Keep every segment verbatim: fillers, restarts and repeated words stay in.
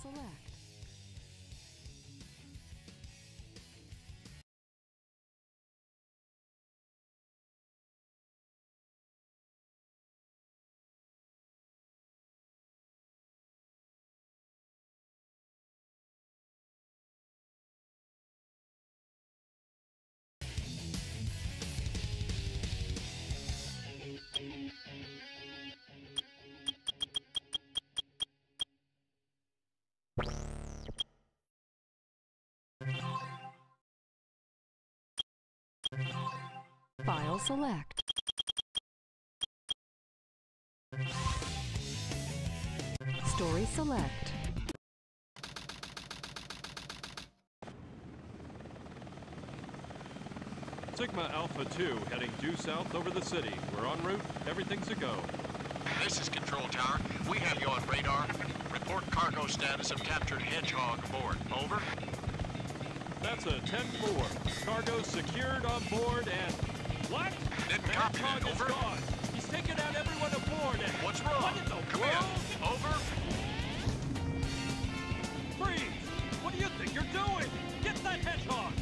select. File select. Story select. Sigma Alpha two heading due south over the city. We're en route. Everything's a go. This is Control Tower. We have you on radar. Report cargo status of captured Hedgehog aboard. Over. That's a ten four. Cargo secured on board and... What? Didn't The copy that. Hedgehog is Over. gone. He's taken out everyone aboard and... What's wrong? What in the Come world? in. Over. Freeze! What do you think you're doing? Get that Hedgehog!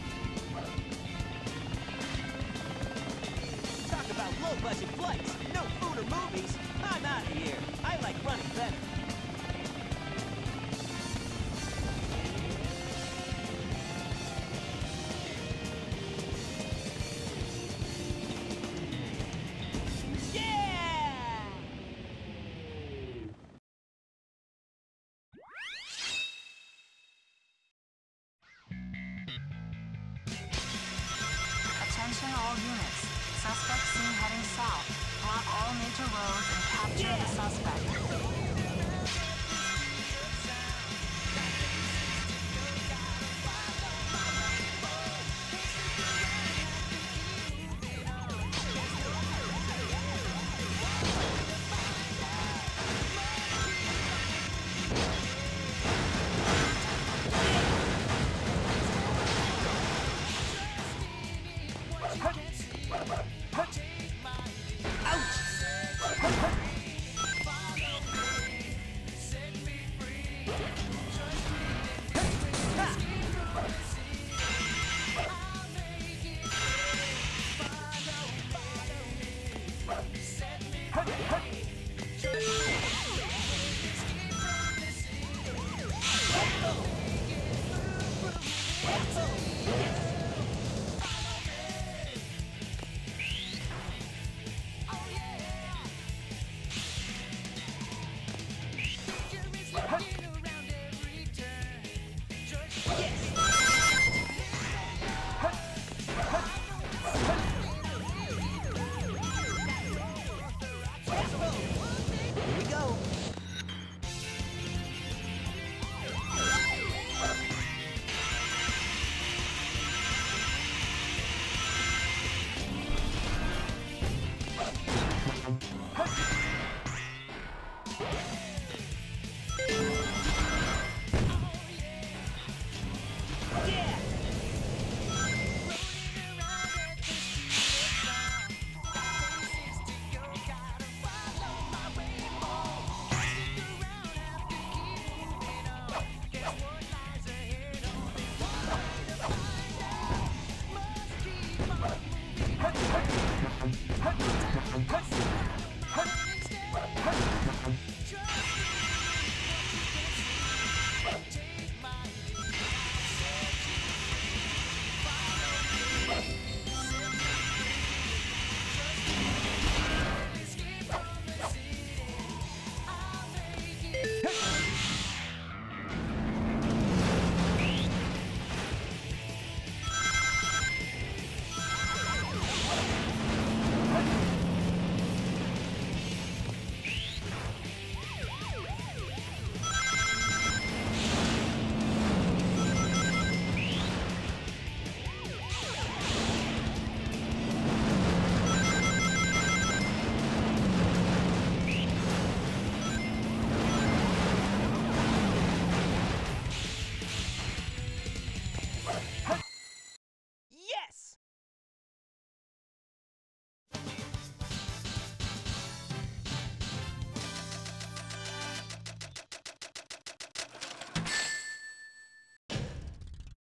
Talk about low-budget flights, no food or movies. I'm out of here. I like running better. Attention all units. Suspect seen heading south. Block all major roads and capture the suspect.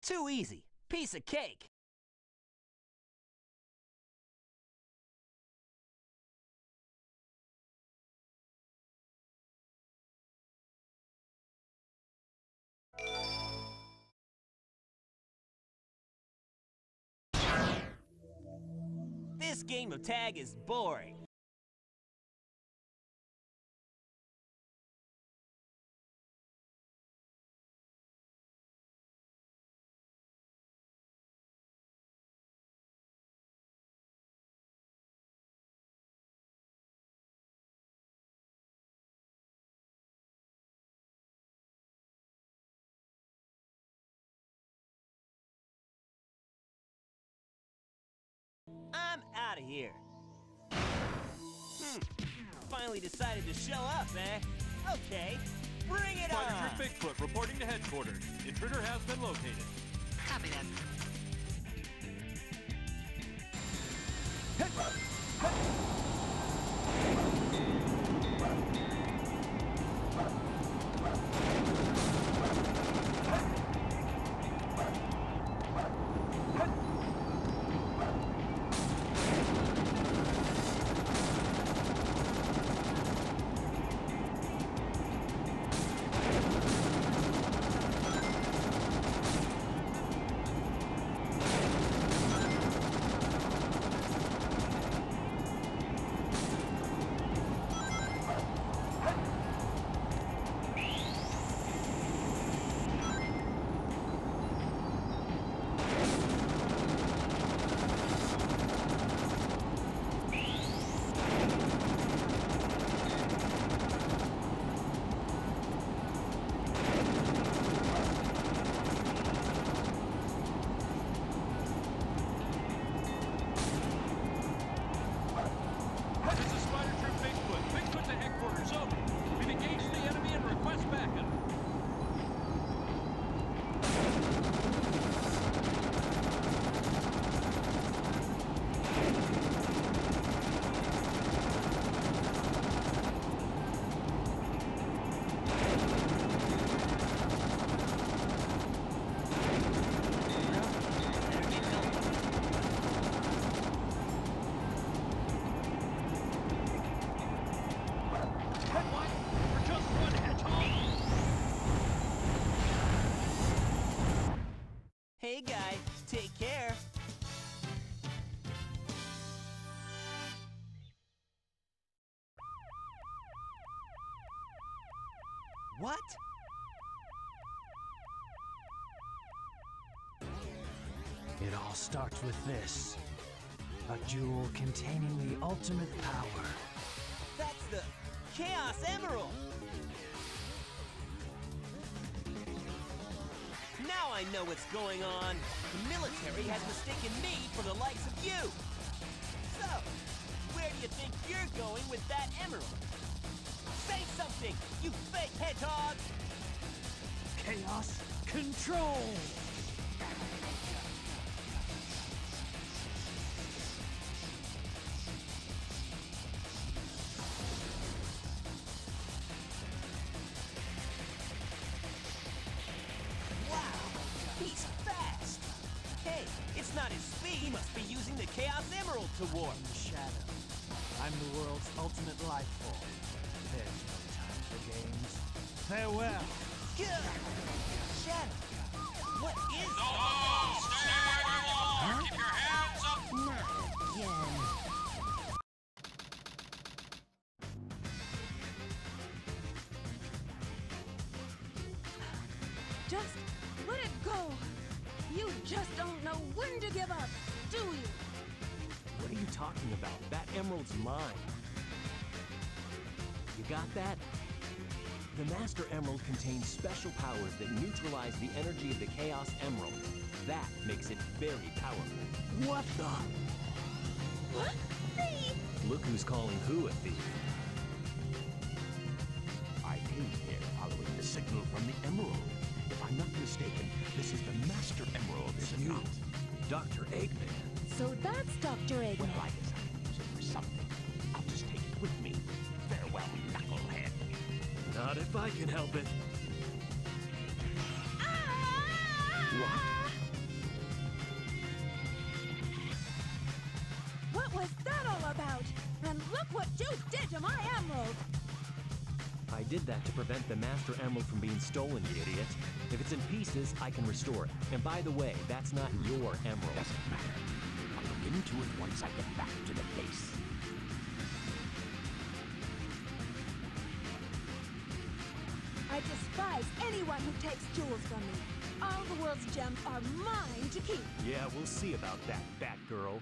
Too easy. Piece of cake. This game of tag is boring. I'm out of here. Hmm. Finally decided to show up, eh? Okay, bring it Spider on! Troop Bigfoot reporting to headquarters. Intruder has been located. Copy that. This is Spider Troop Bigfoot. Bigfoot to headquarters. Over. We've engaged the enemy and request backup. What? We're just one hedgehog? Hey guys, take care. What? It all starts with this. A jewel containing the ultimate power. That's the Chaos Emerald! Now I know what's going on. The military has mistaken me for the likes of you. So, where do you think you're going with that emerald? Say something, you fake hedgehog! Chaos Control! Wow, he's fast! Hey, it's not his speed. He must be using the Chaos Emerald to warp. Shadow. I'm the world's ultimate life form. There's no time for games. Farewell! Good! Shadow, what is No, stay where you are. Keep your hands up. Not again. Just let it go. You just don't know when to give up, do you? What are you talking about? That emerald's mine. You got that? The Master Emerald contains special powers that neutralize the energy of the Chaos Emerald. That makes it very powerful. What the? What? Thief! Look who's calling who a thief. I came here following the signal from the Emerald. If I'm not mistaken, this is the Master Emerald, is it not? Doctor Eggman. So that's Doctor Eggman. Well, I guess I can use it for something. I'll just take it with me. Farewell, knucklehead. Not if I can help it. Ah! What? Look what you did to my emerald! I did that to prevent the Master Emerald from being stolen, you idiot. If it's in pieces, I can restore it. And by the way, that's not your emerald. Doesn't matter. I'll look into it once I get back to the base. I despise anyone who takes jewels from me. All the world's gems are mine to keep. Yeah, we'll see about that, Batgirl.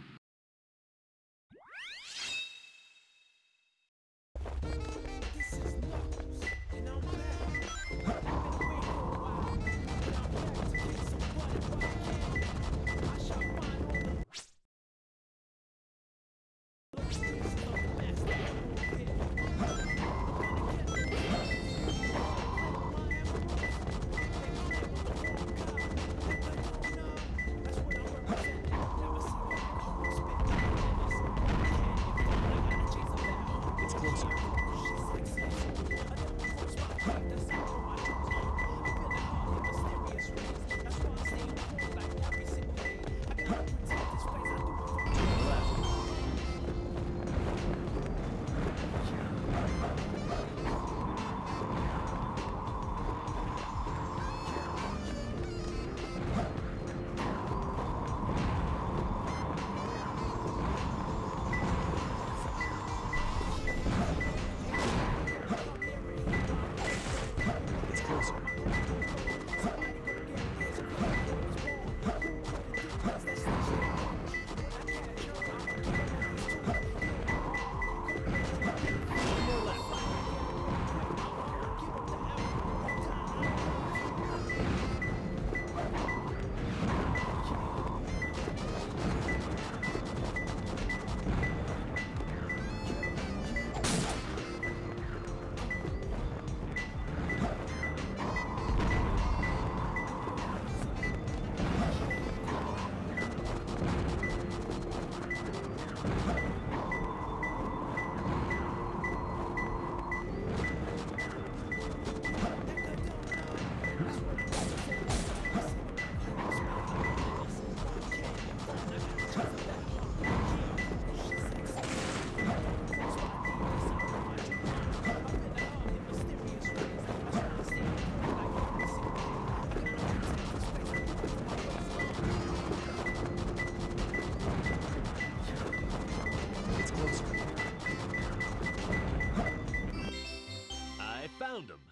Found him.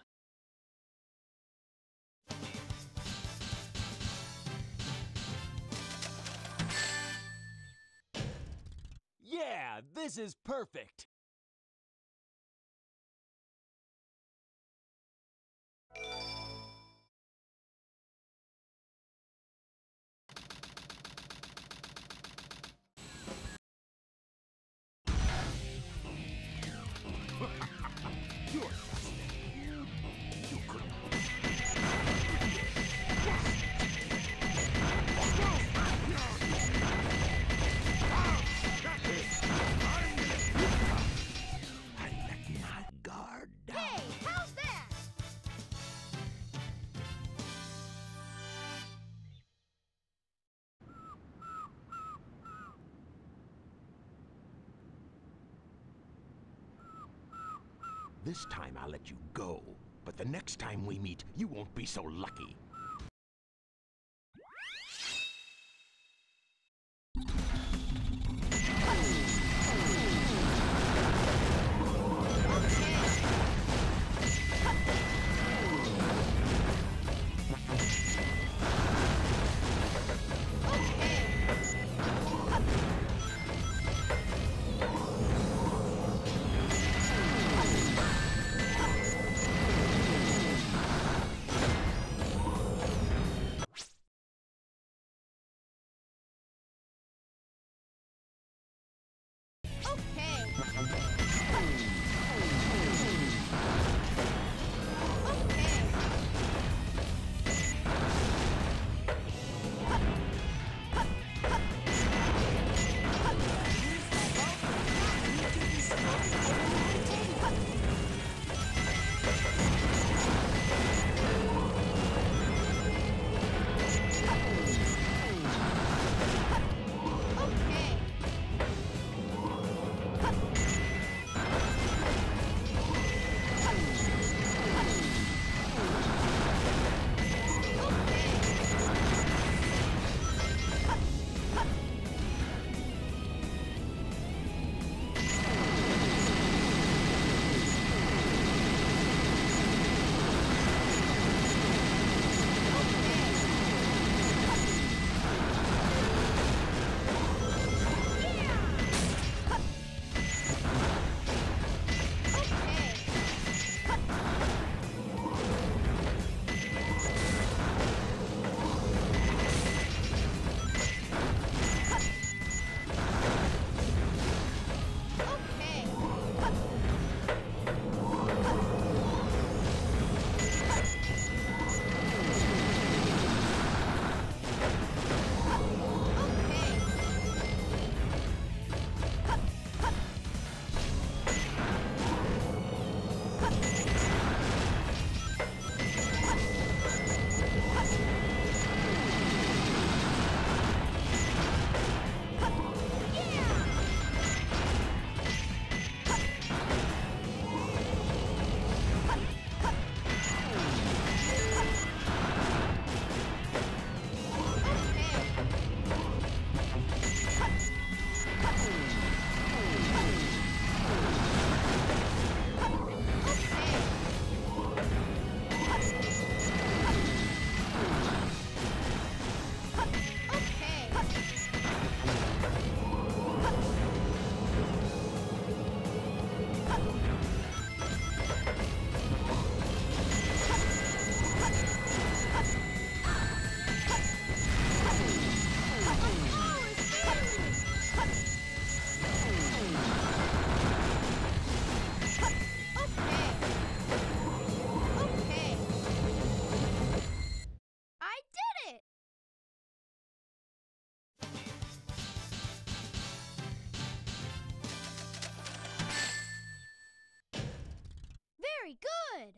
Yeah, this is perfect. This time I'll let you go, but the next time we meet, you won't be so lucky. it! Very good!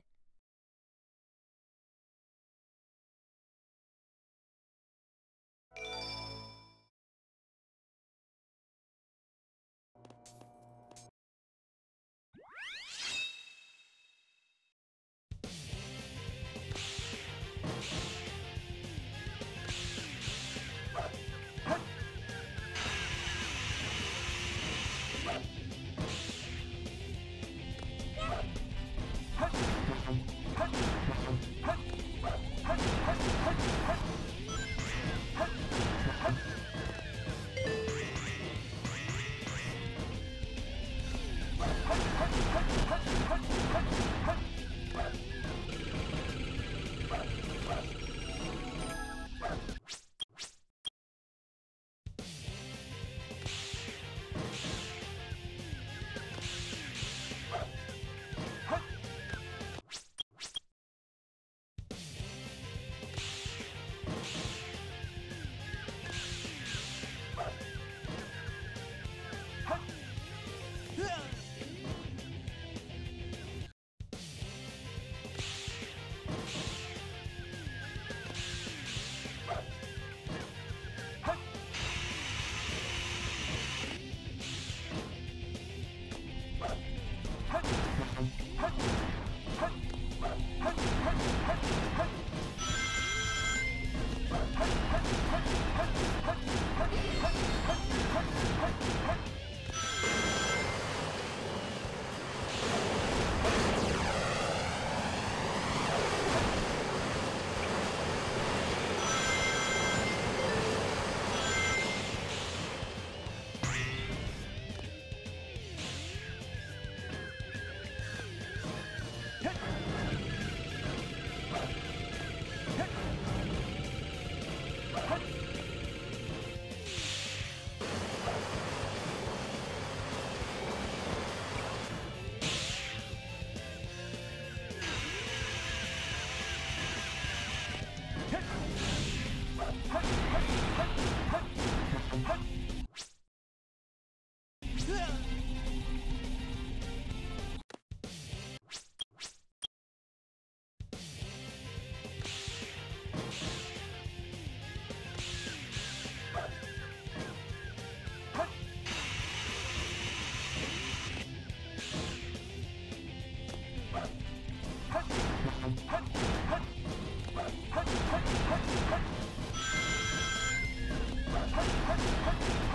Huh?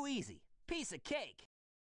easy. Piece of cake.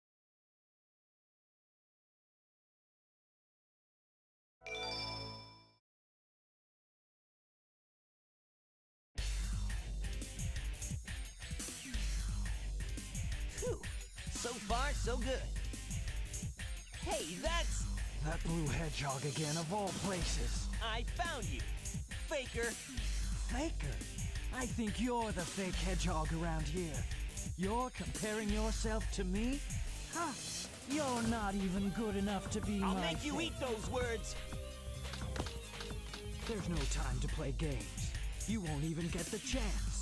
Phew. So far, so good. Hey, that's... That blue hedgehog again, of all places. I found you, Faker. Faker? I think you're the fake hedgehog around here. You're comparing yourself to me? Huh. You're not even good enough to be I'll my make you fake. eat those words. There's no time to play games. You won't even get the chance.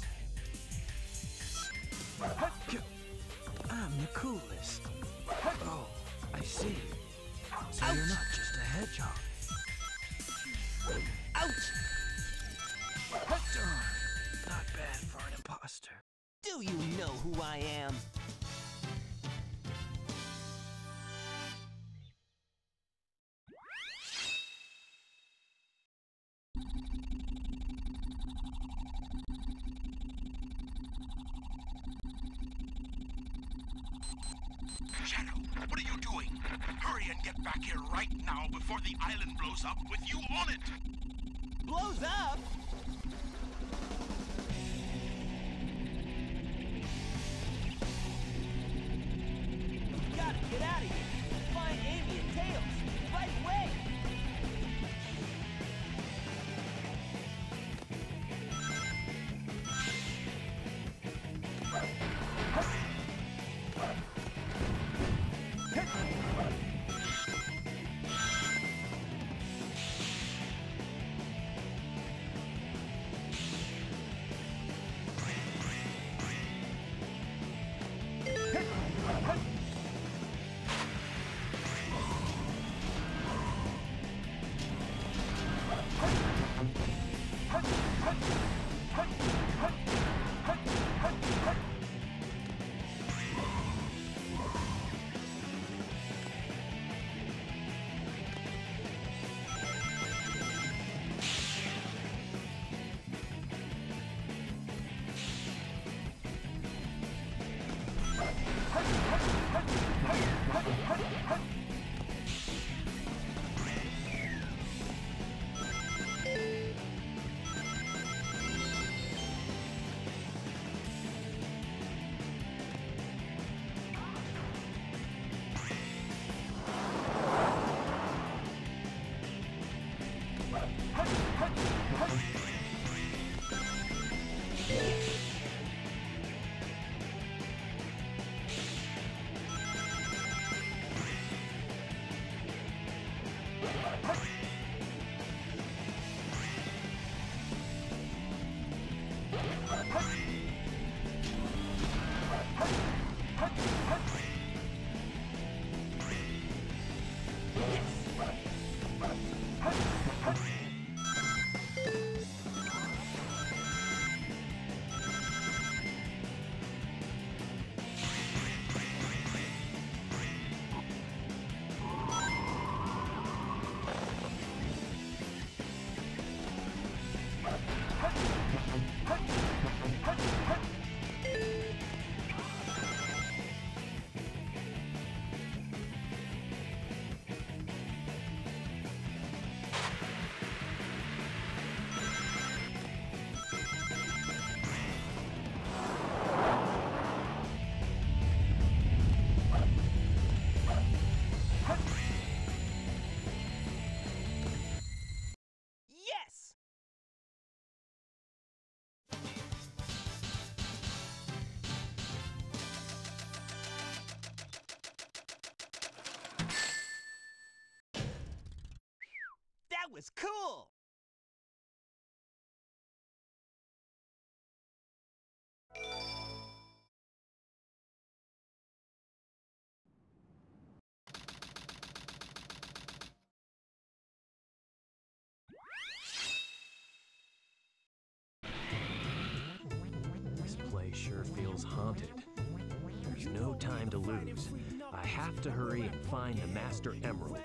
I'm the coolest. Oh, I see. So Ouch. you're not just a hedgehog. Ouch! Darn, not bad for an imposter. Do you know who I am? Shadow, what are you doing? Hurry and get back here right now before the island blows up with you on it! Blows up? You gotta get out of here. Find Amy and Tails. Right away. That was cool! This place sure feels haunted. There's no time to lose. I have to hurry and find the Master Emerald.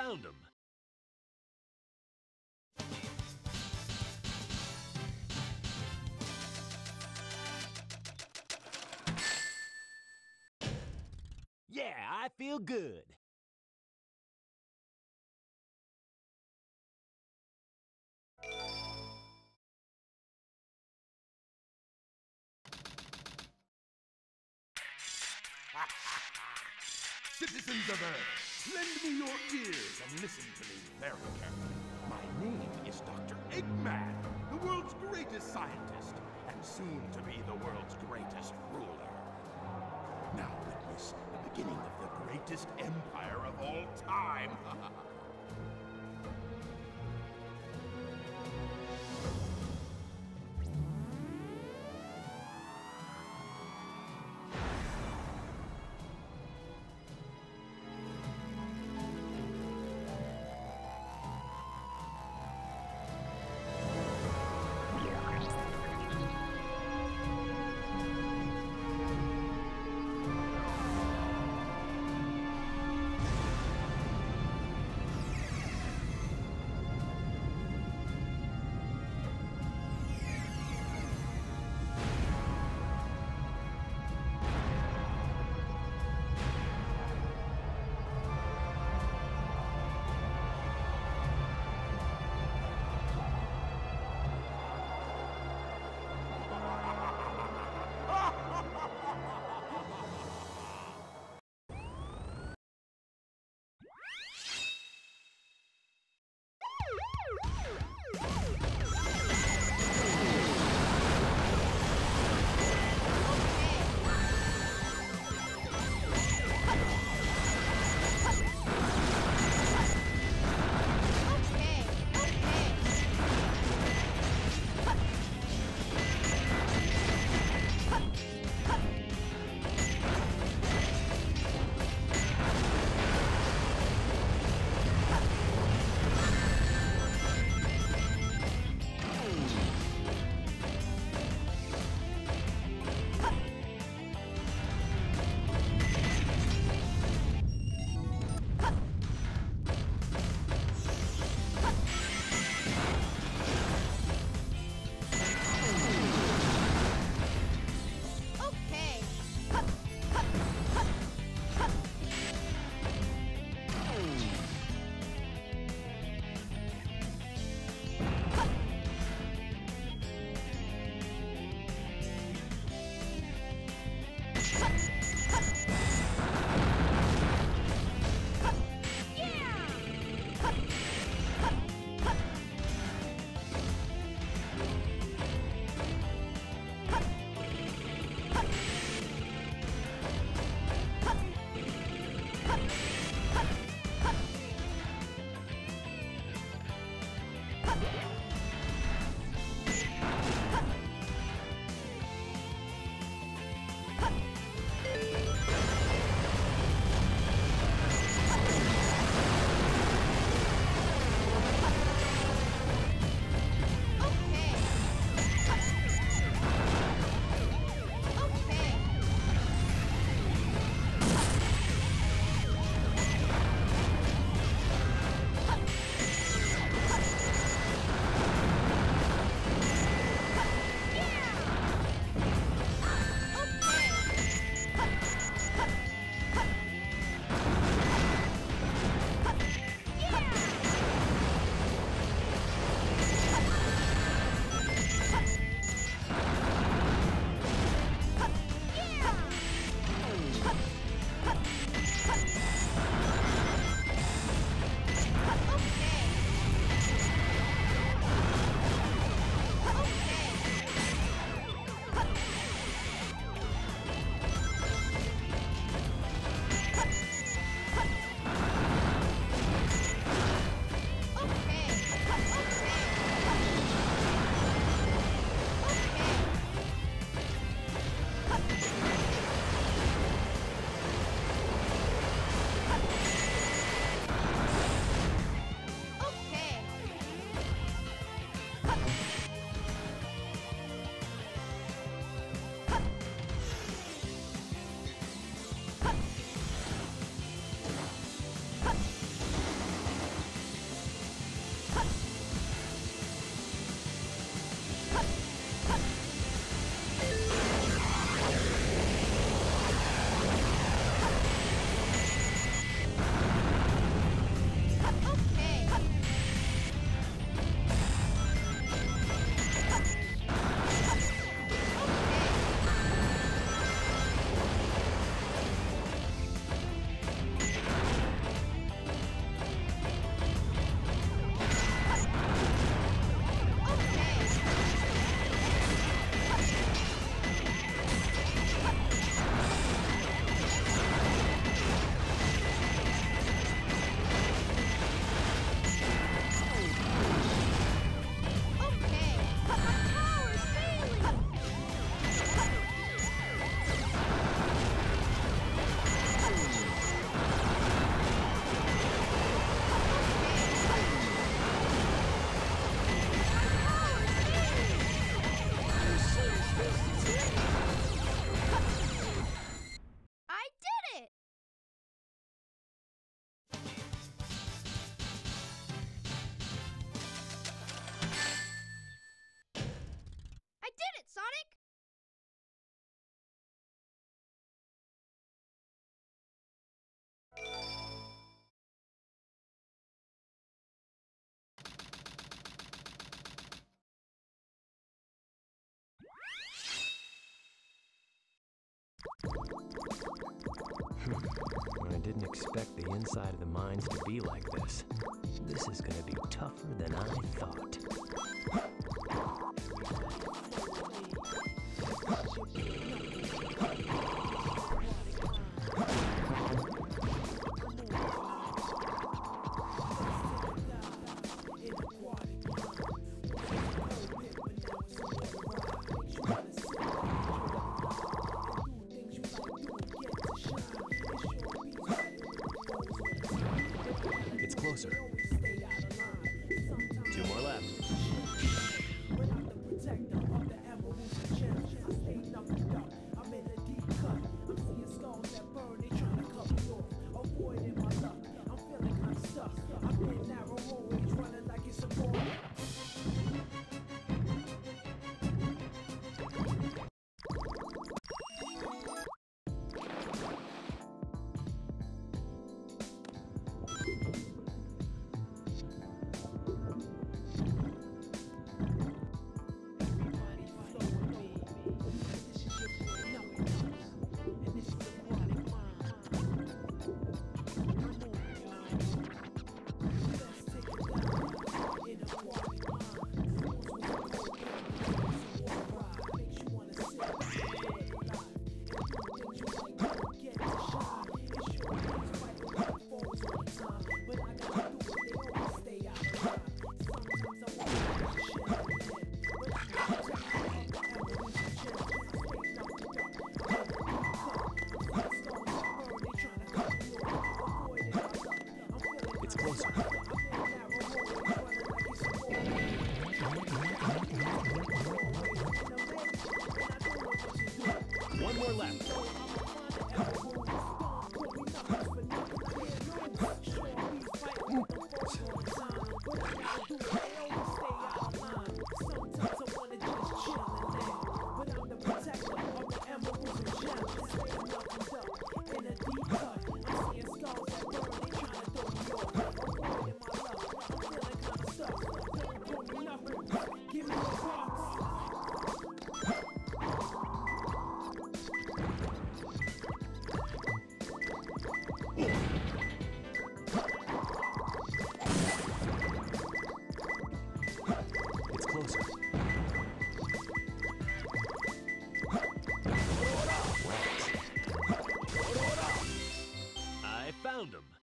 found him. Yeah, I feel good. Citizens of Earth, lend me your ears and listen to me very carefully. My name is Doctor Eggman, the world's greatest scientist, and soon to be the world's greatest ruler. Now witness the beginning of the greatest empire of all time. I didn't expect the inside of the mines to be like this. This is gonna be tougher than I thought. It's closer. Two more left. It's closer. One more left. It's closer. I found him.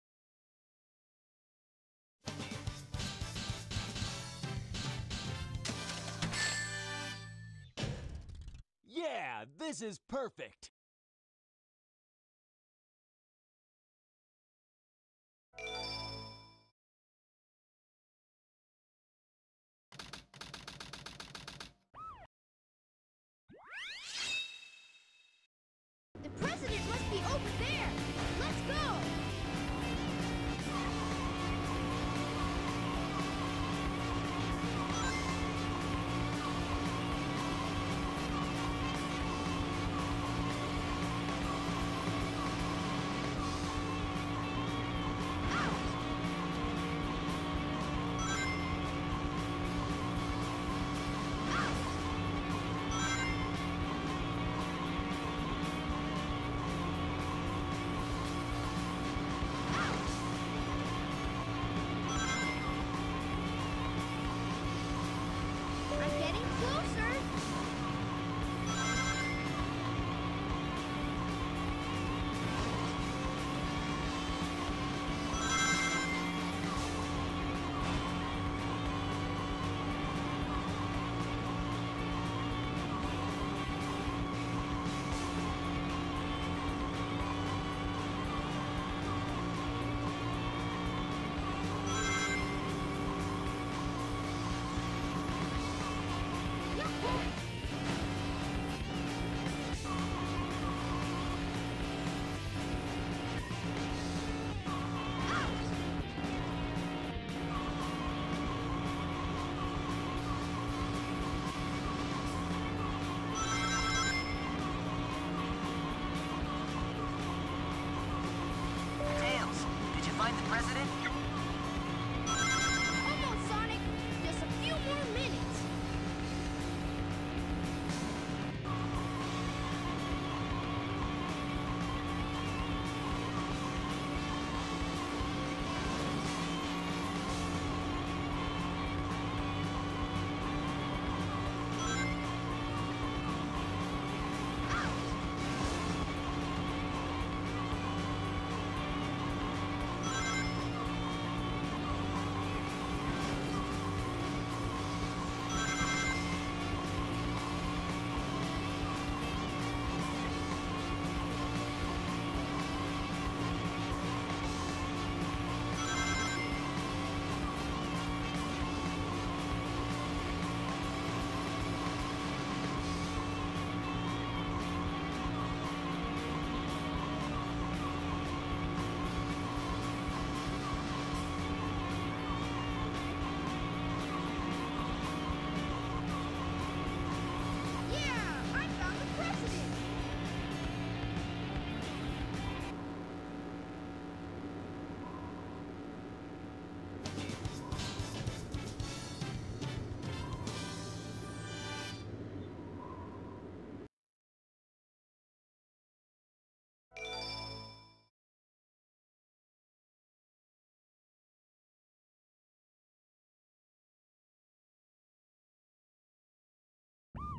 Yeah, this is perfect. The president must be over there. Let's go.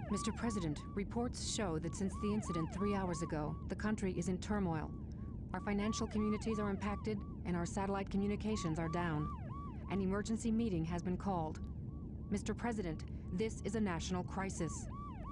Mister President, reports show that since the incident three hours ago, the country is in turmoil. Our financial communities are impacted, and our satellite communications are down. An emergency meeting has been called. Mister President, this is a national crisis.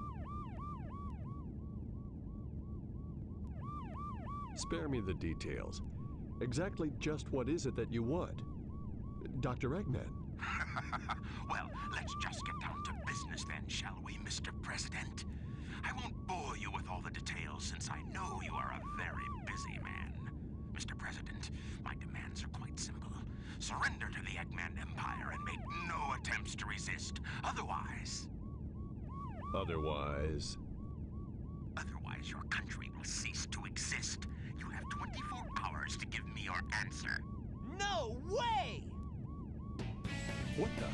Spare me the details. Exactly just what is it that you want? Doctor Eggman. Well, let's just get down to business then, shall we, Mister President? I won't bore you with all the details since I know you are a very busy man. Mister President, my demands are quite simple. Surrender to the Eggman Empire and make no attempts to resist. Otherwise... Otherwise... Otherwise, your country will cease to exist. You have twenty-four hours to give me your answer. No way! What the?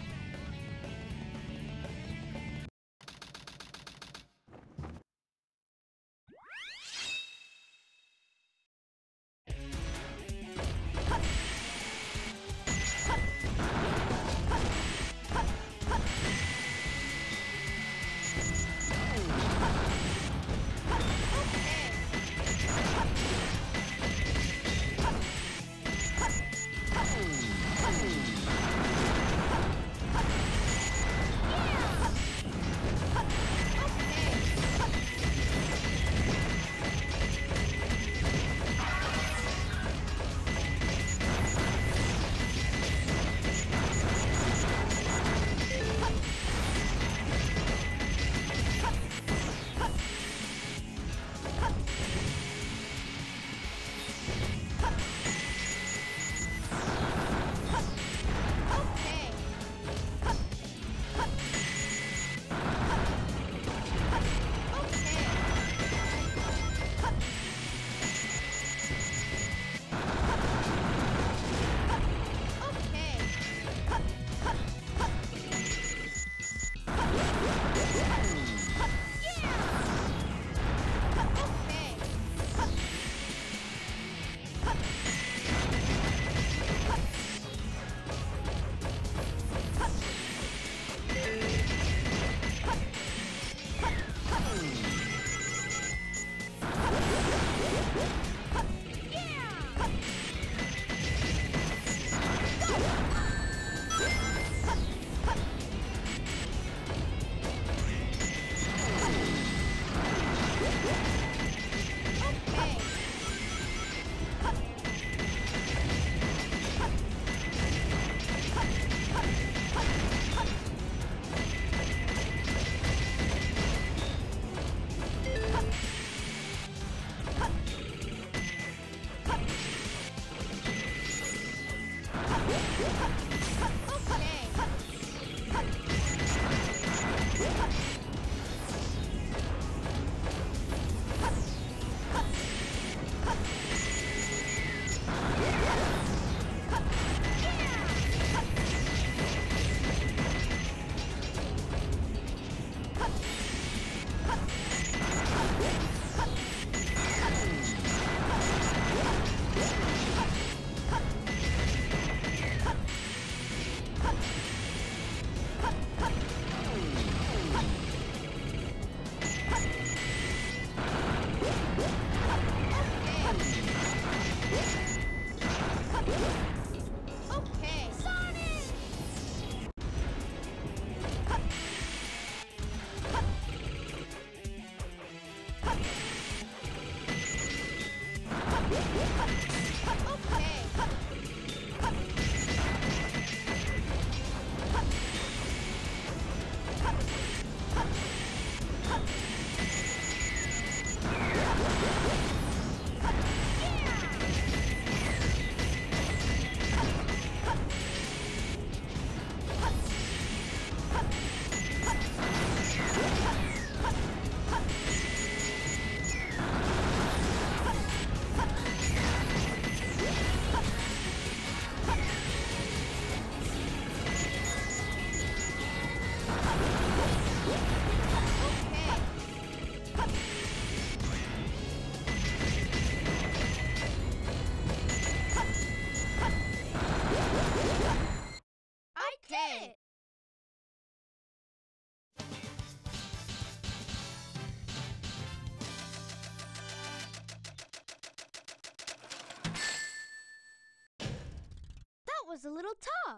was a little tough.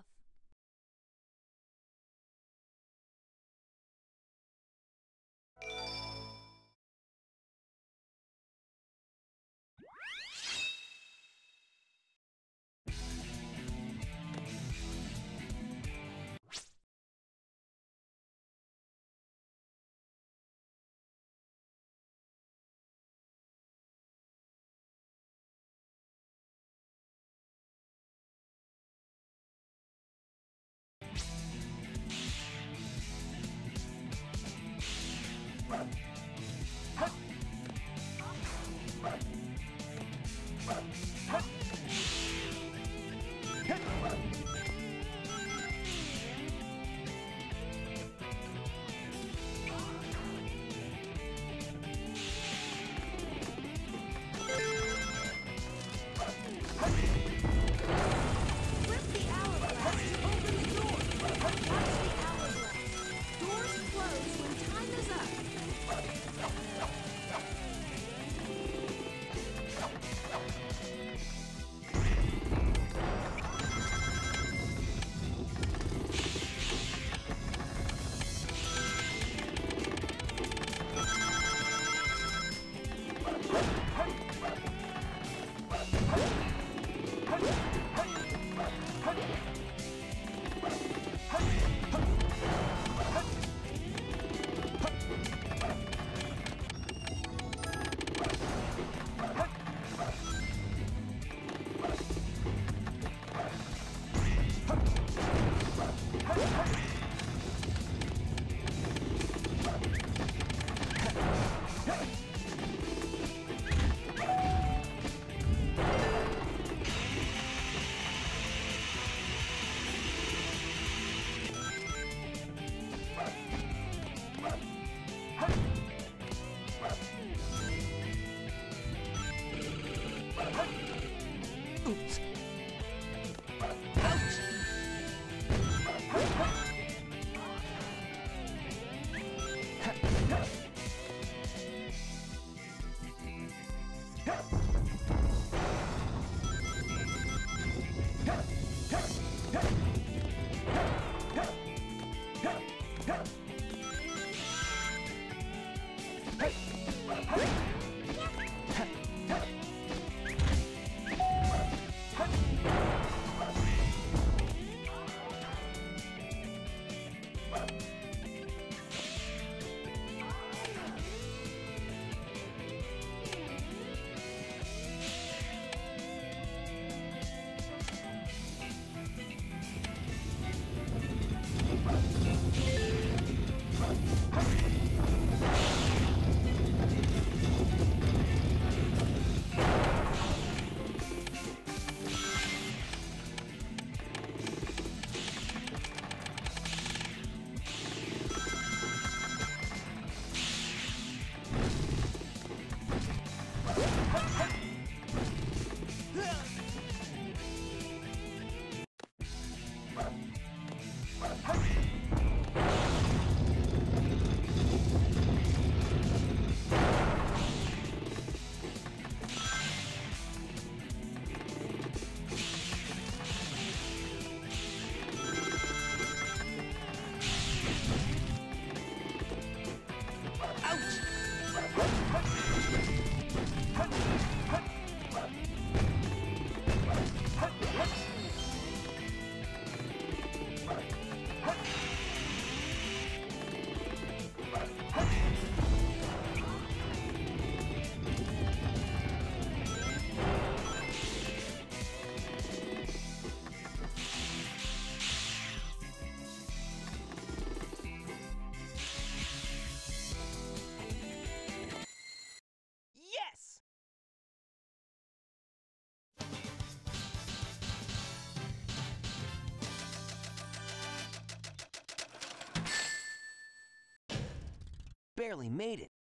Barely made it.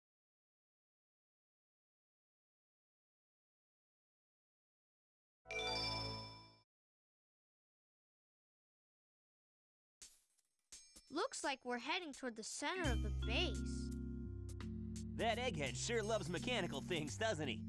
Looks like we're heading toward the center of the base. That egghead sure loves mechanical things, doesn't he?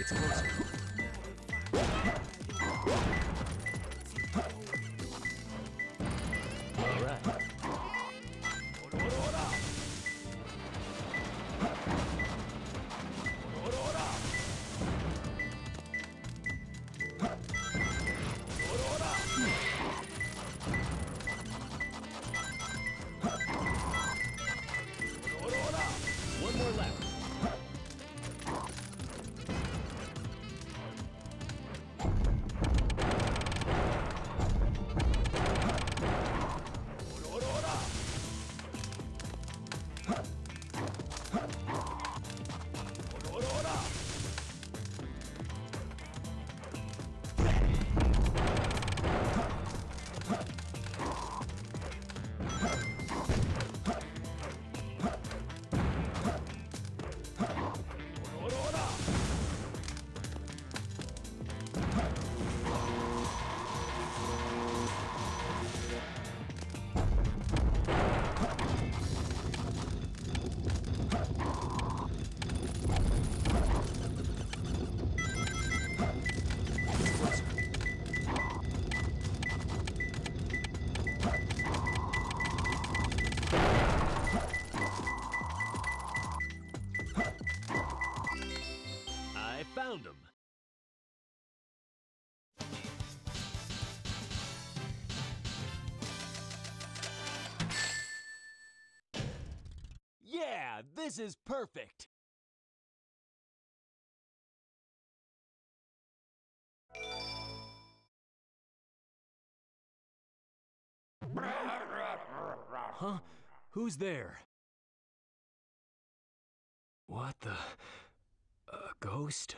gets closer. All right. One more left. I found him. Yeah, this is perfect. Huh? Who's there? What the? A ghost?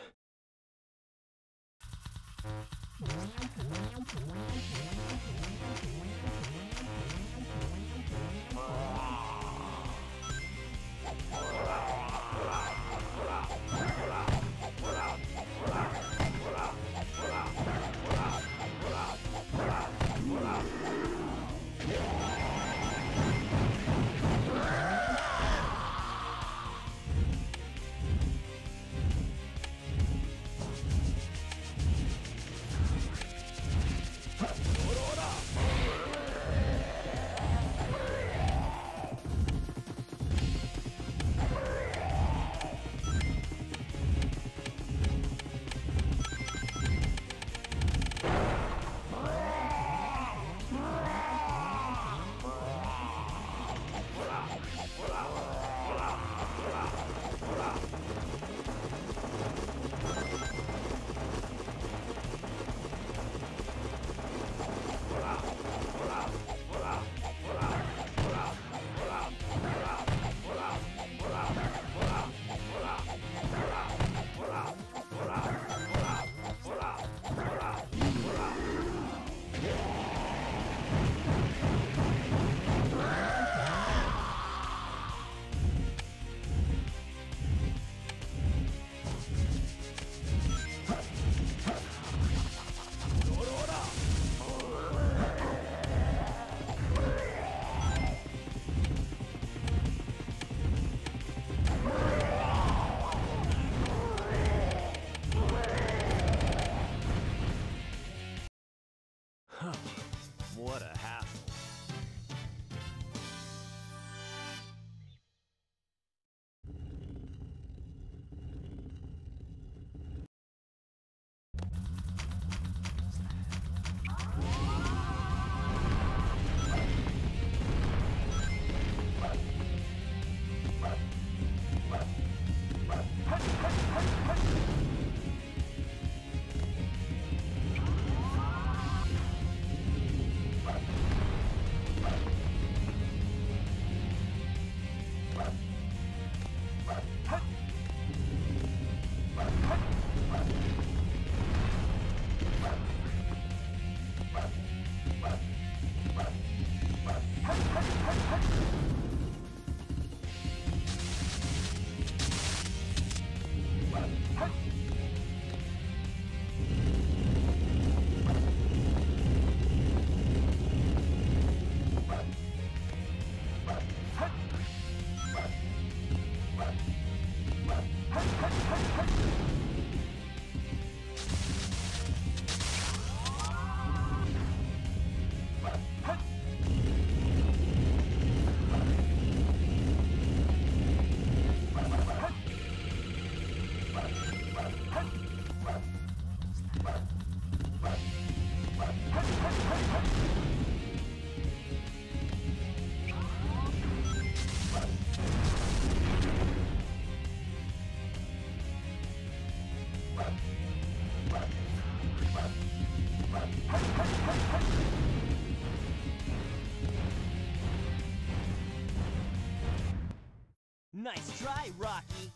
Nice try, Rocky.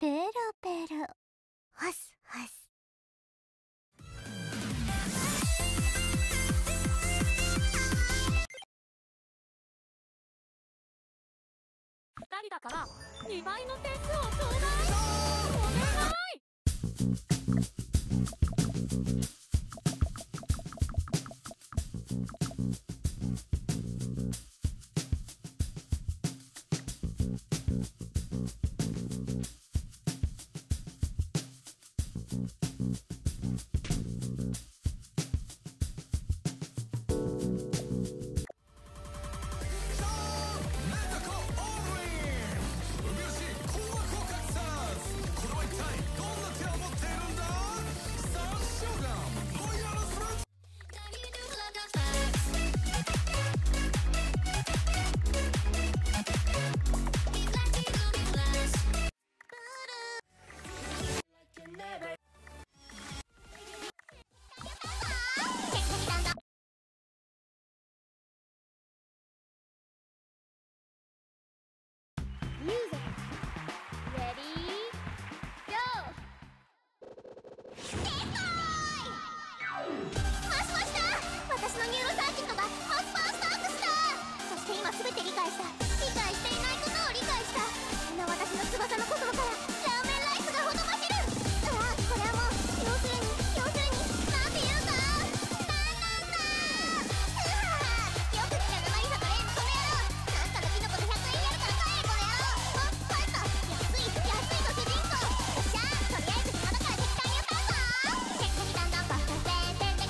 ペロペロホスホス。 ふたりだからにばいの点数をちょうだい。お願い。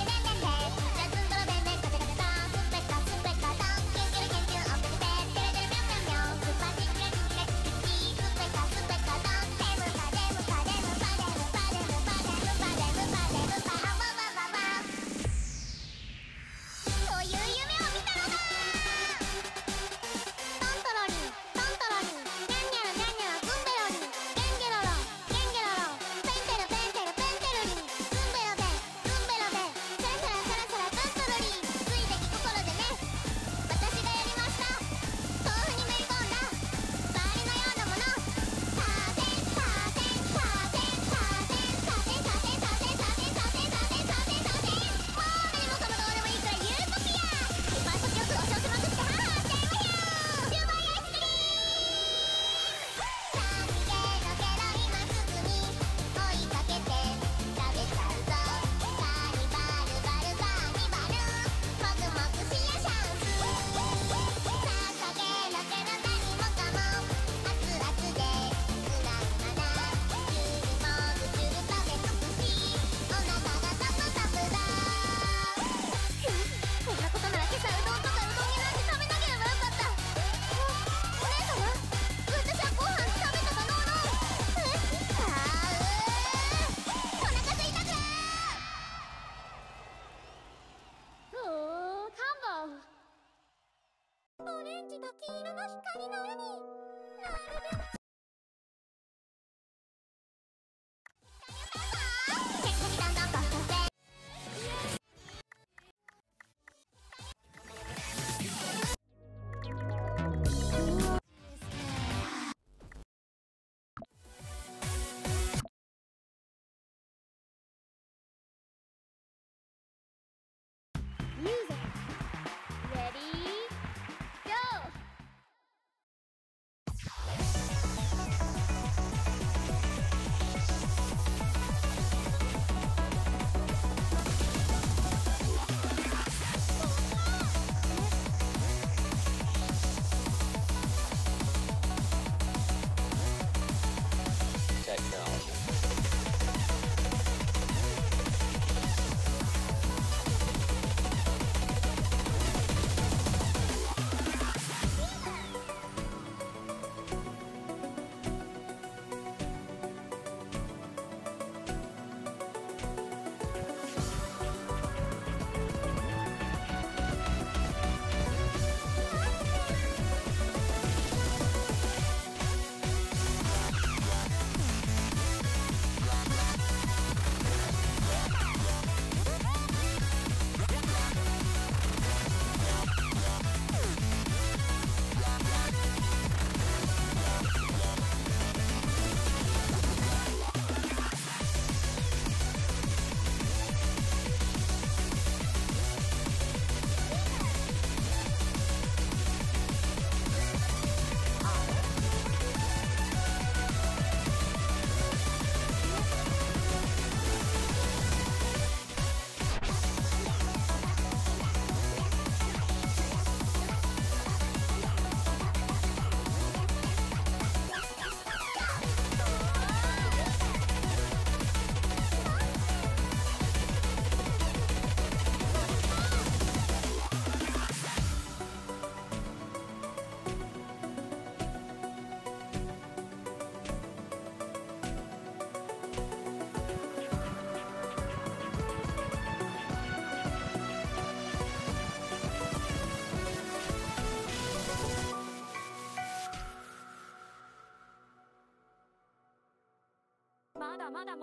「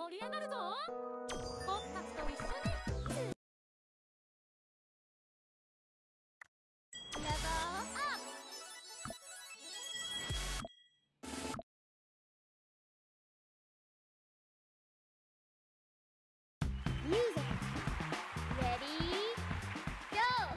りになるぞ。僕たちと一緒に。レベルアップ。 Music. Ready, go!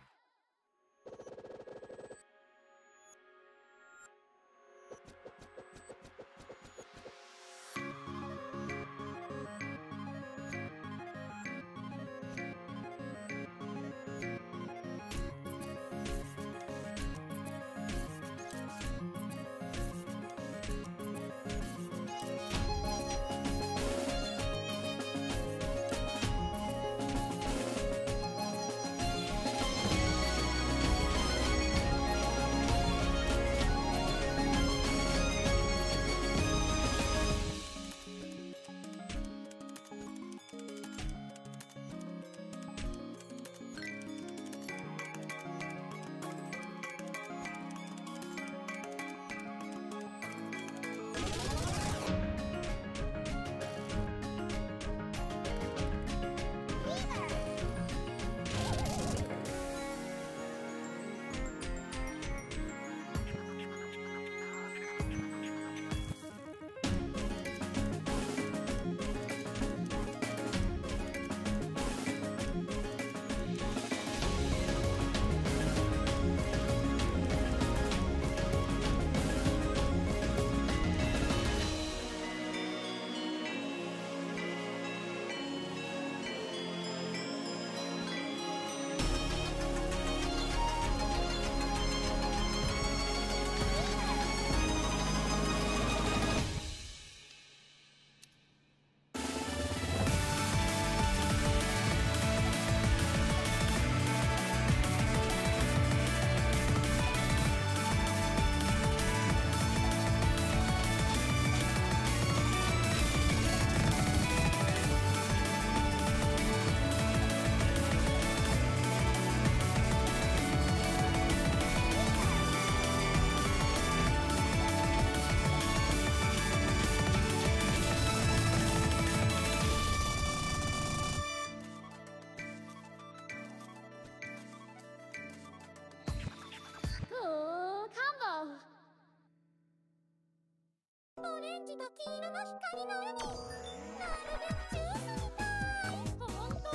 オレンジと黄色の光の海、なるべく中水たい。ほんと。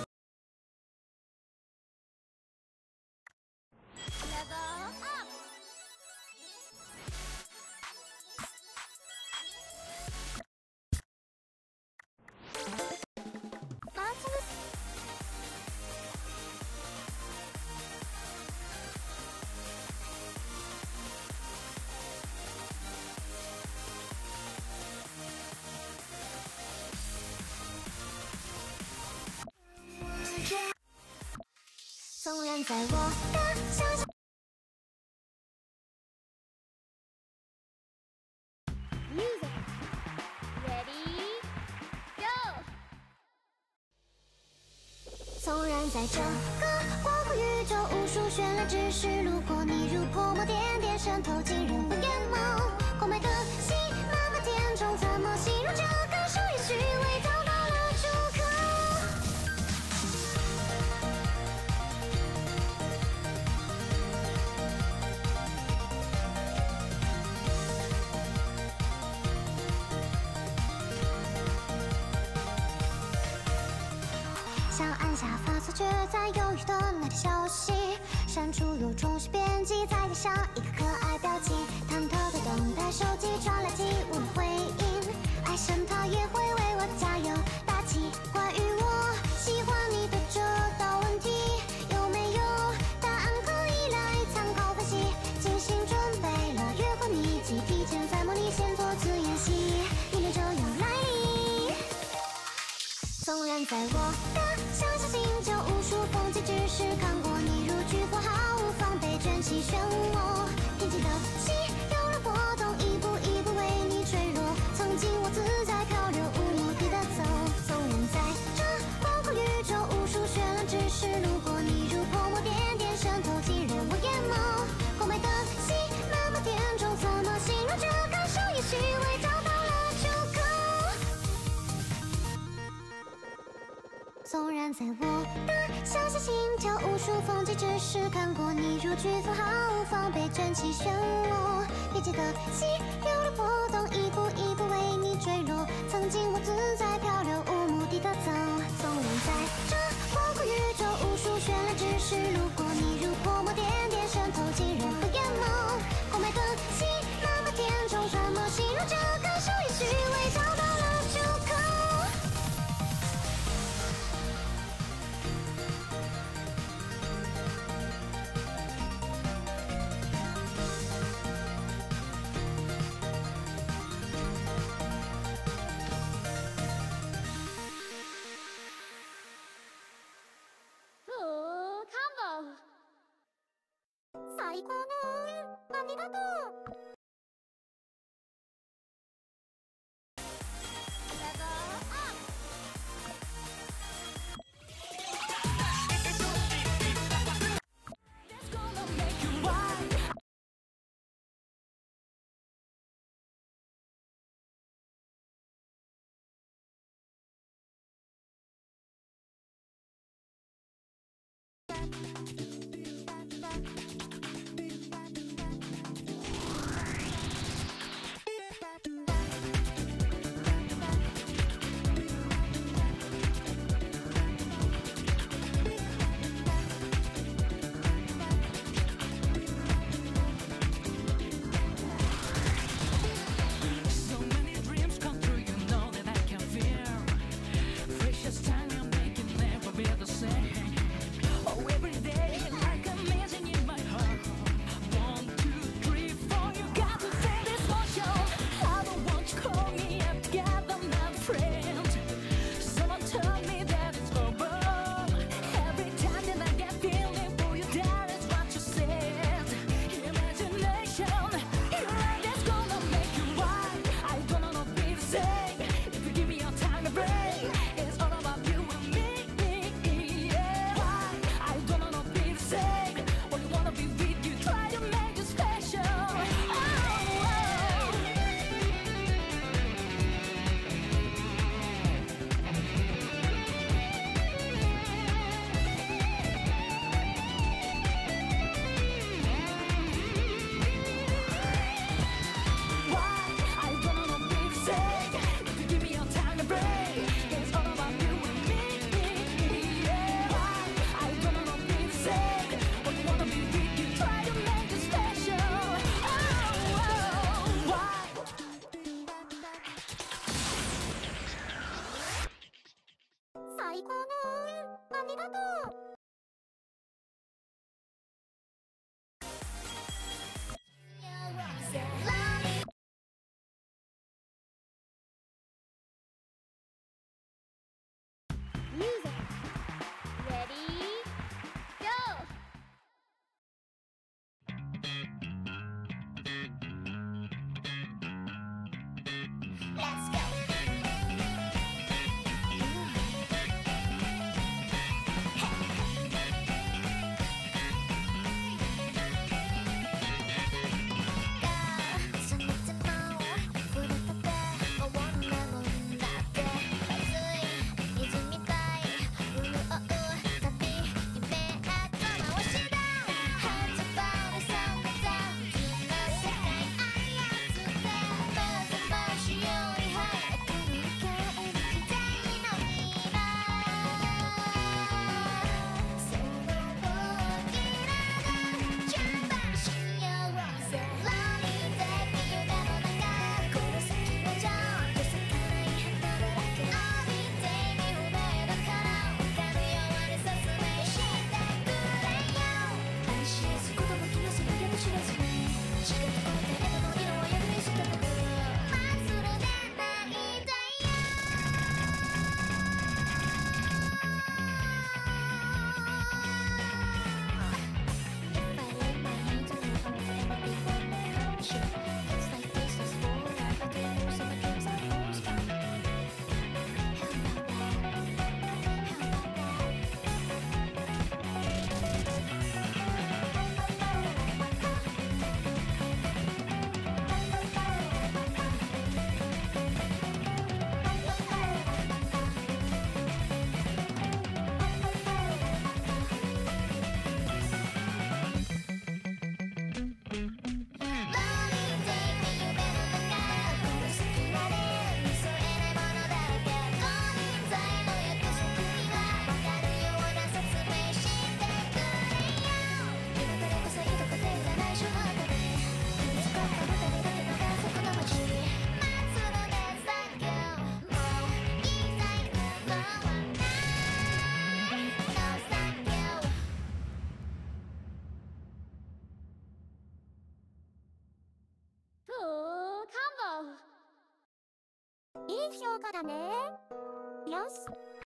レベルアップ。マンスム纵然在我的想象 Music. Ready, go! 纵然在这个广阔宇宙无数绚烂之事路过，你如泼墨点点渗透进人物眼眸，空白的心慢慢填充，怎么形容这感受？也许未找到了出口。 想按下发送，却在犹豫的那条消息，删除又重新编辑，再加上一个可爱表情，忐忑的等待手机传来及无的回应，爱上他也会为我加油打气。关于我喜欢你的这道问题，有没有答案可以来参考分析？精心准备了约会秘籍，提前在模拟前做次演习，明天就要来临。纵然在我的 想象星球无数风景，只是看过你如菊花，毫无防备卷起漩涡。平静的心有了波动，一步一步为你坠落。曾经我自在漂流，无目的的走。纵然在这广阔宇宙无数绚烂之事路过，你如泼墨点点渗透进人我眼眸。空白的心慢慢填充，怎么形容这感受？也许未找到了出口。 数风景，只是看过你如飓风豪放，被蒸汽漩涡，边界的溪流的波动，一步一步为你坠落。曾经我自在漂流，无目的的走，纵然在这广阔宇宙，无数绚烂，只是路过你如泼墨点点渗透进人和眼眸。空白的心那么甜宠，揣摩形容这感受，也许微找到了出口。 おー、カンボ最高の応援ありがとう。レベルアップ。 動画だね。よし。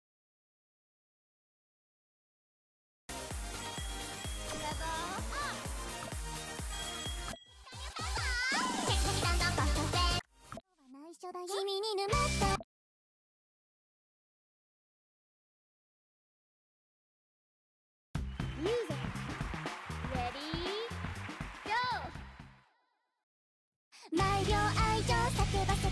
君に沼ったミュージックレディーゴー。毎秒愛情叫ばせて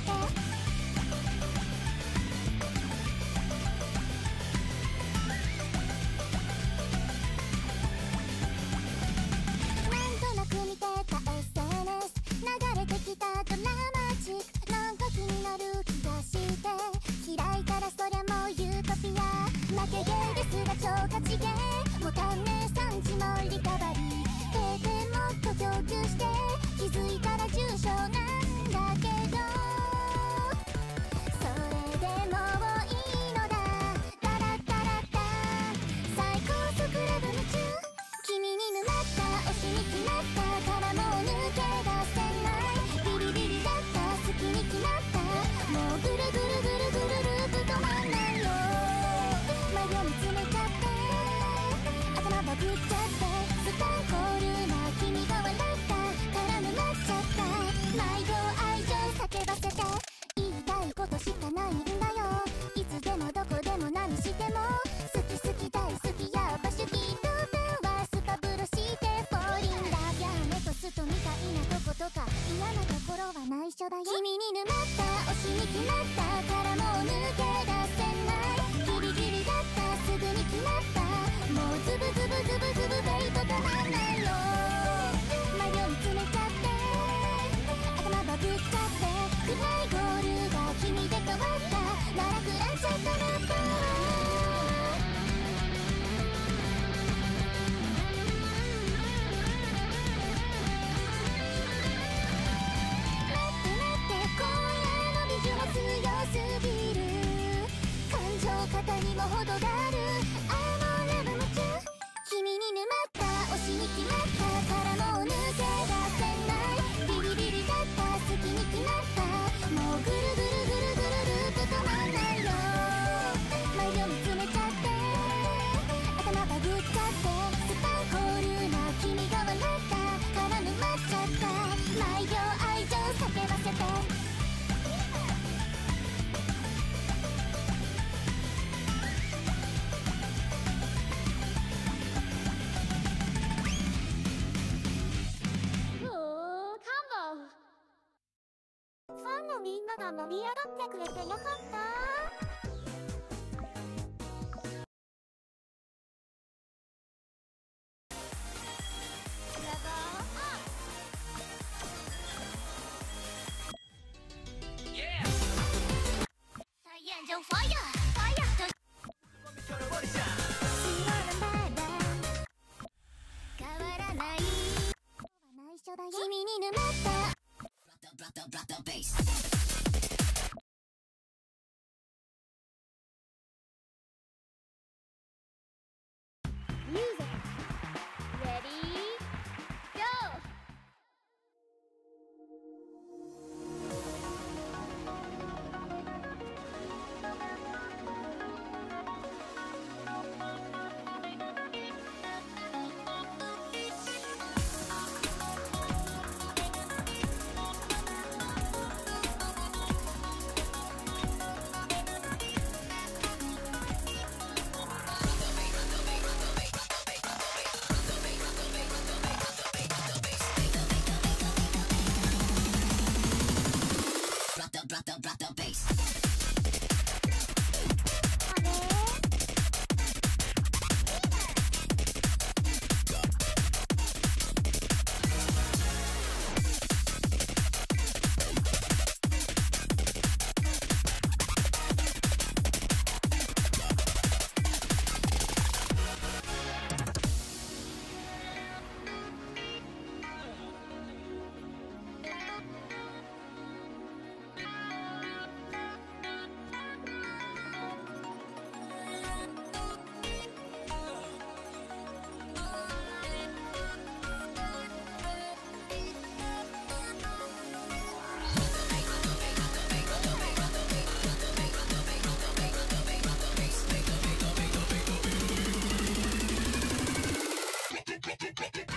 なんとなく見てた エスエヌエス 流れてきたドラマチックなんか気になる気がして開いたらそりゃもうユートピア負けゲーですが超勝ちゲーボタンねさんじもリカバリー経験もっと供給して気づいたら重症なんだけどそれでもういいのだダラッダラッダ最高速レベル中君に沼った推しに決まったからもう抜け出せないビリビリだった好きに決まったもうぐるぐるぐるぐるループ止まんないよ迷い見つめちゃって頭バグっちゃってスタンコールな君が笑ったから沼っちゃった毎度愛情叫ばせて言いたいことしかないんだよいつでもどこでも何しても好き好き大好きやっぱ主義とはスパブロしてフォーリンだやめとストみたいなとことか嫌なところは内緒だよ君に沼った推しに決まったからもう抜け出せないギリギリだったすぐに決まったもうズブズブズブズブベイト止まんないよ迷い見つめちゃって頭バグっちゃって暗いゴールが君で変わったならくらんちゃったなっぱ肩にも程があるあのラブもちゅ君に沼った推しに決まったからもう抜け出せないビリビリだった好きに決まったもうぐるぐるぐるぐるループ止まんないよ迷い見つめちゃって頭バグっちゃってスタンコールな君が笑ったから沼っちゃった毎秒愛情叫ばせてファンのみんなが盛り上がってくれてよかった再演就 fire fire 変わらない内緒だよ君に沼ったDrop the, drop the bass. Music. Ready? Go!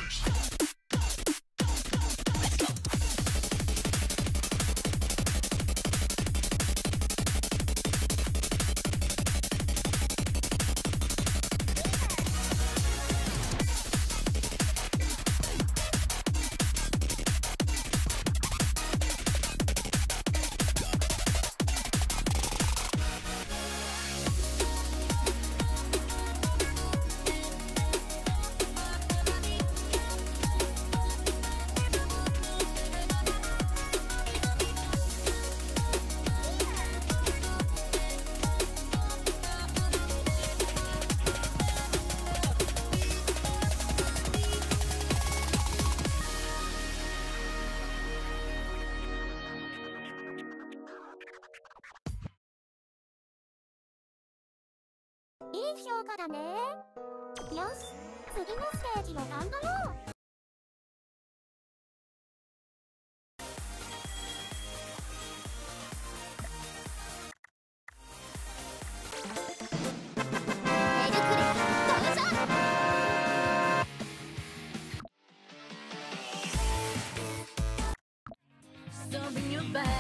いい評価だね。よし、次のステージも頑張ろう。 Stomping your back.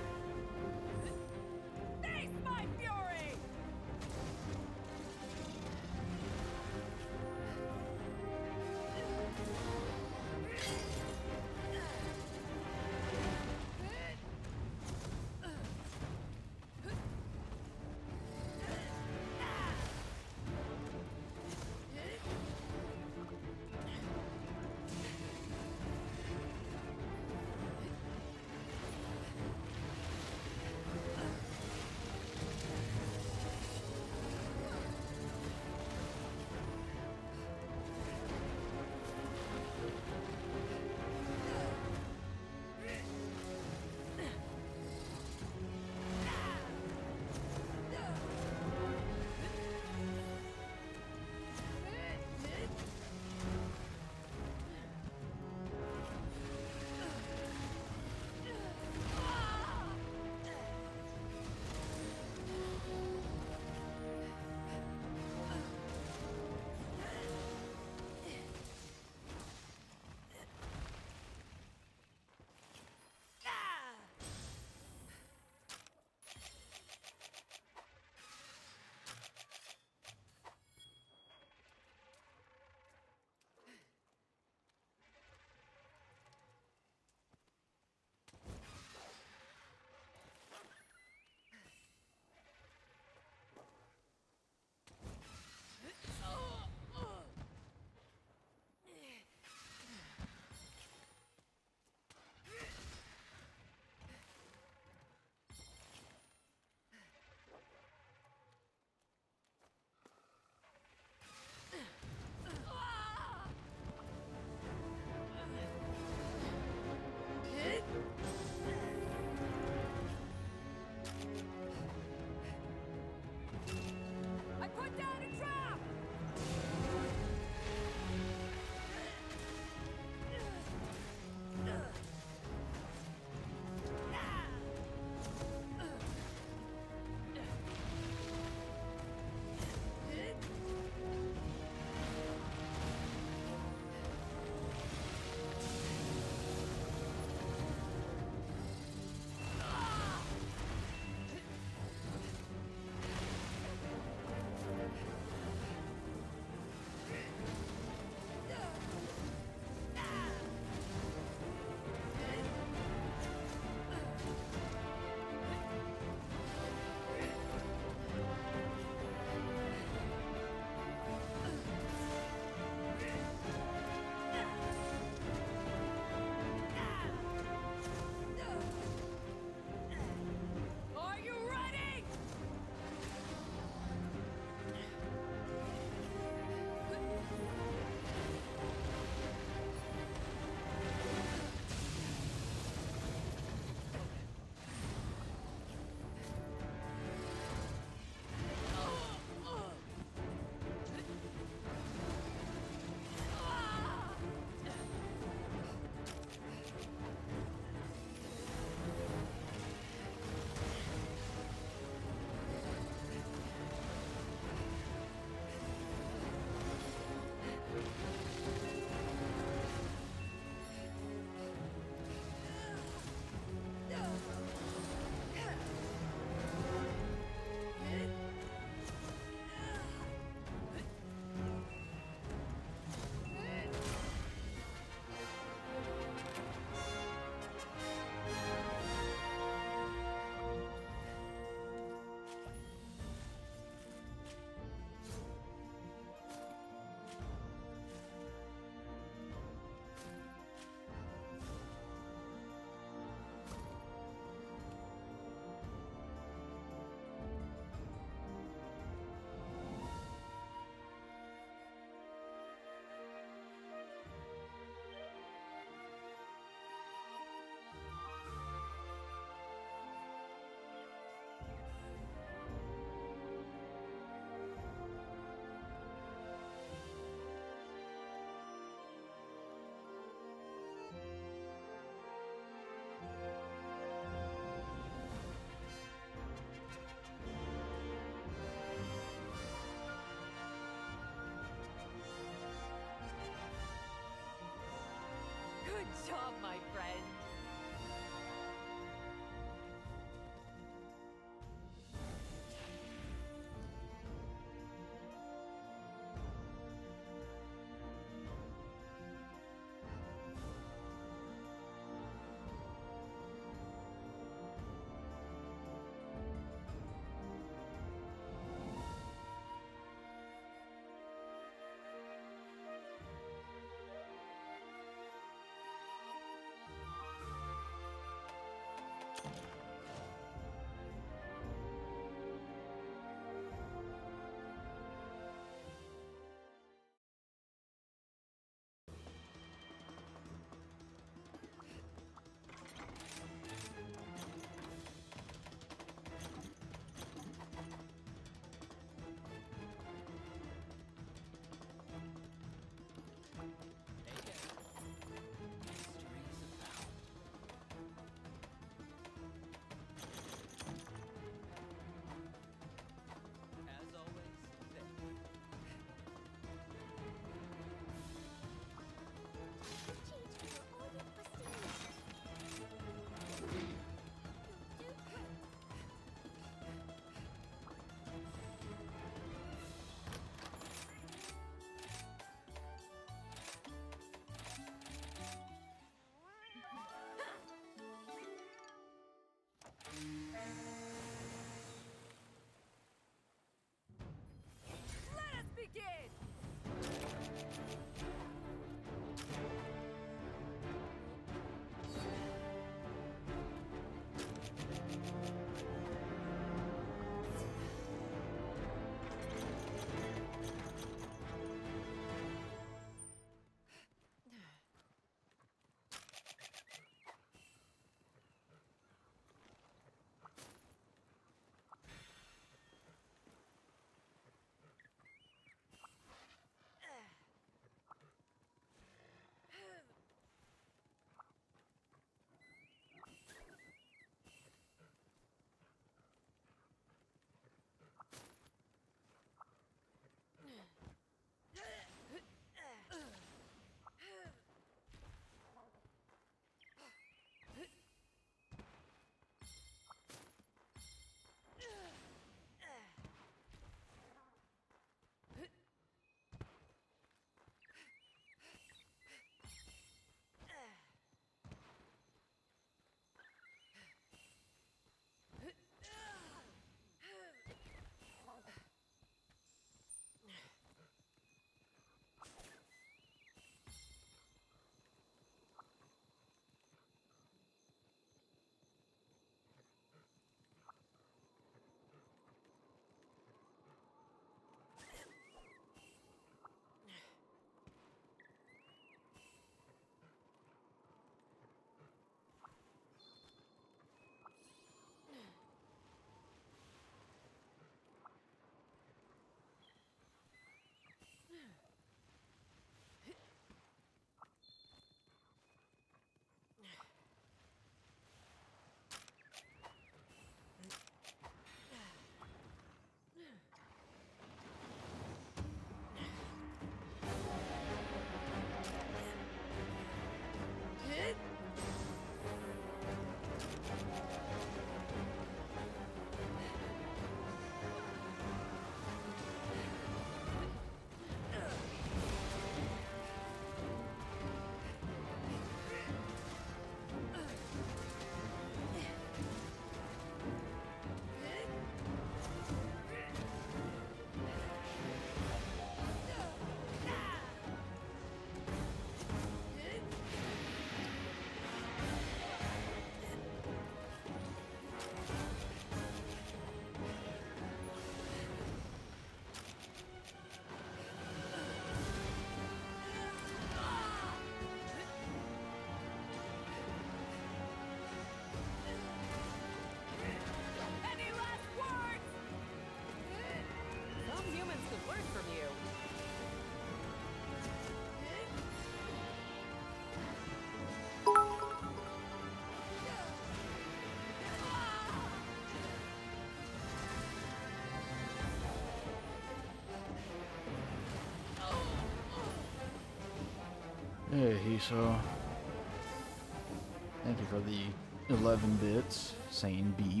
Hey, Hiso. Thank you for the eleven bits saying beep.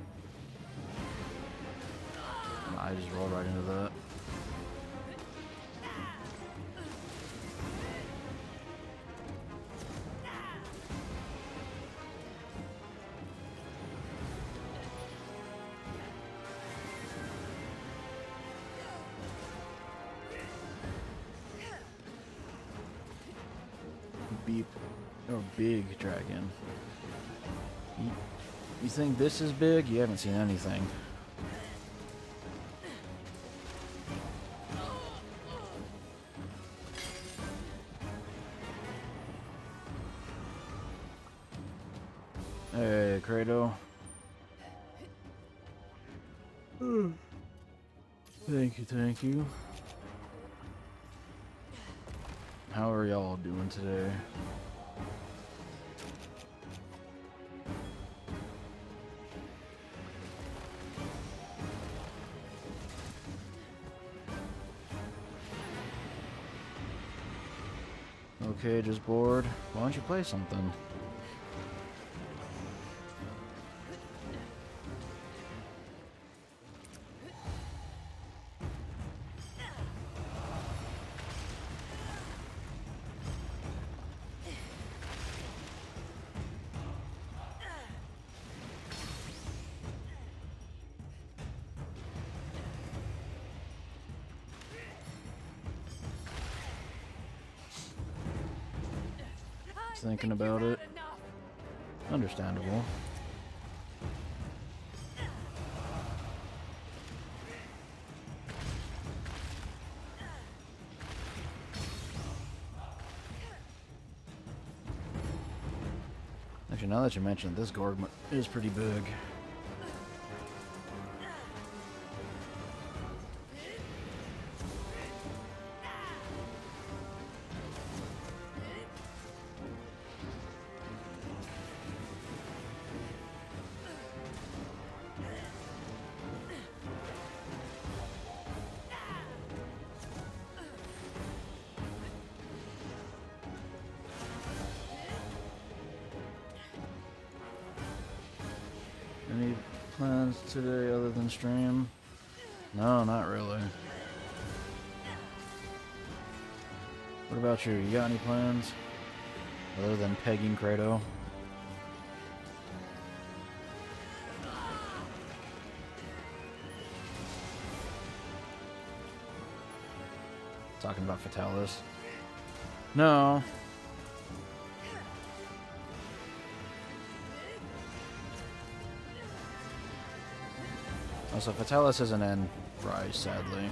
I just rolled right into that. Beep. Oh, big dragon. You, you think this is big? You haven't seen anything. Hey, Kratos. Thank you, thank you. How are y'all doing today? Okay, just bored. Why don't you play something? Thinking about it. Understandable. Actually, now that you mention it, this Gorg is pretty big. Any plans today other than stream? No, not really. What about you? You got any plans other than pegging Kratos? Talking about Fatalis? No. Also, Fatalis isn't in Rise, sadly.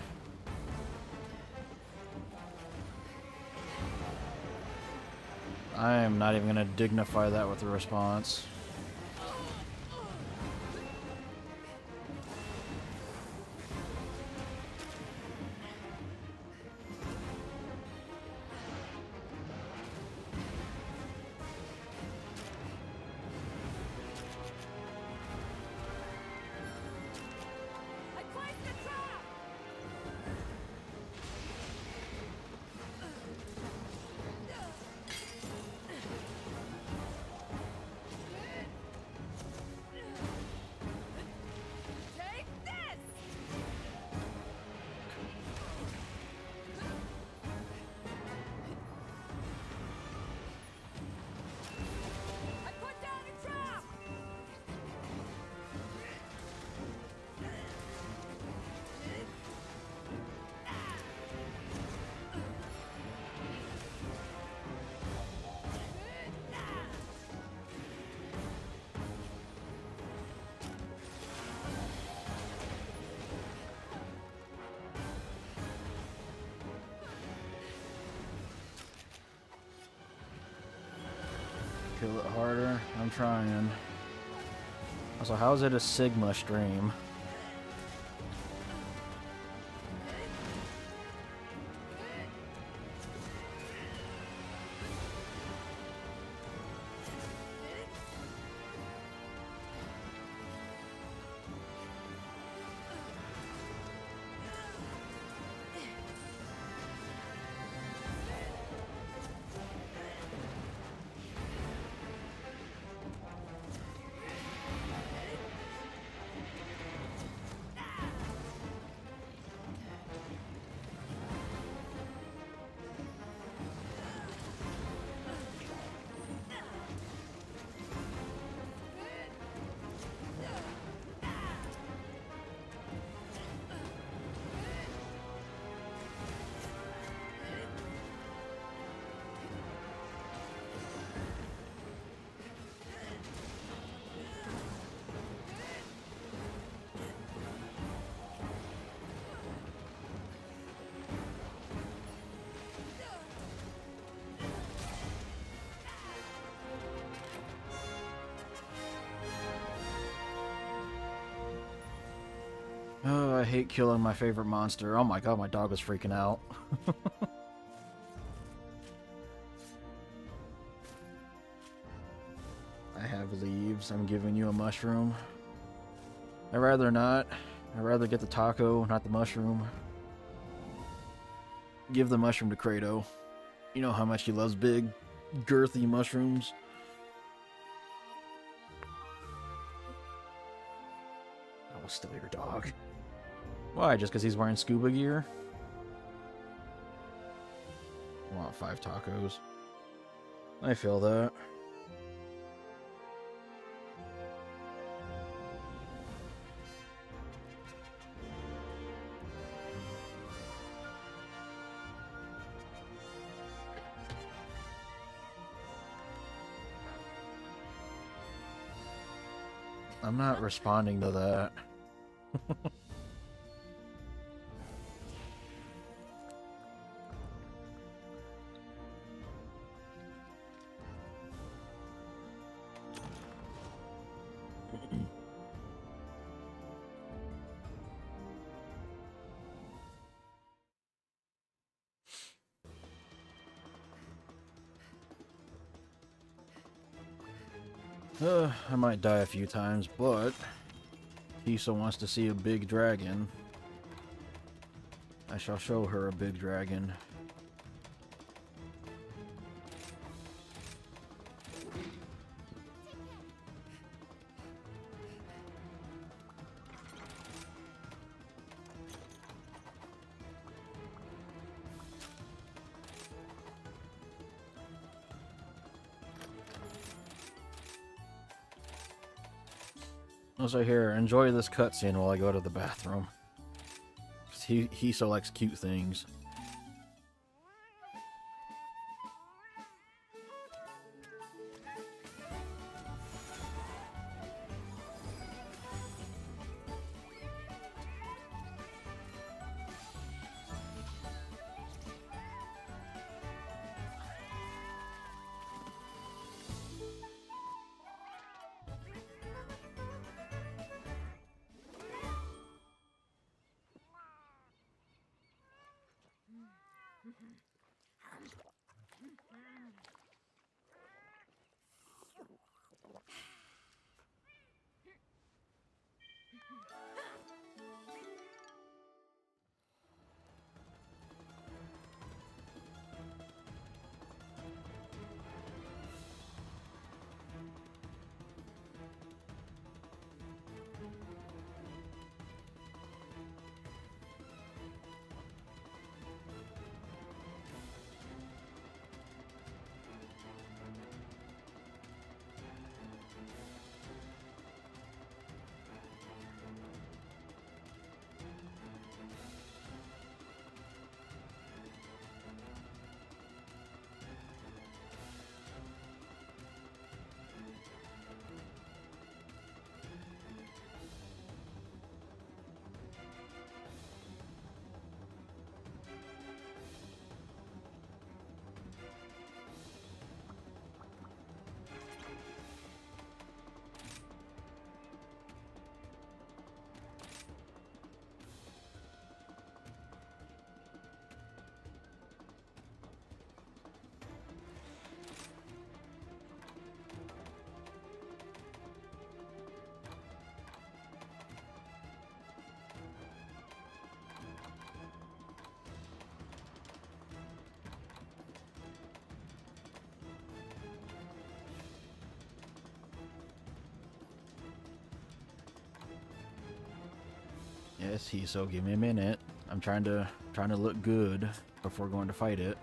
I am not even going to dignify that with a response. Kill it harder. I'm trying. Also, how is it a Sigma stream? Oh, I hate killing my favorite monster. Oh my god, my dog was freaking out. I have leaves. I'm giving you a mushroom. I'd rather not. I'd rather get the taco, not the mushroom. Give the mushroom to Kratos. You know how much he loves big, girthy mushrooms. I will steal your dog. Why? Just because he's wearing scuba gear? I want five tacos. I feel that. I'm not responding to that. Uh, I might die a few times, but Hisa wants to see a big dragon. I shall show her a big dragon. Also here, enjoy this cutscene while I go to the bathroom. He, he so likes cute things. Yes, he so give me a minute. I'm trying to trying to look good before going to fight it.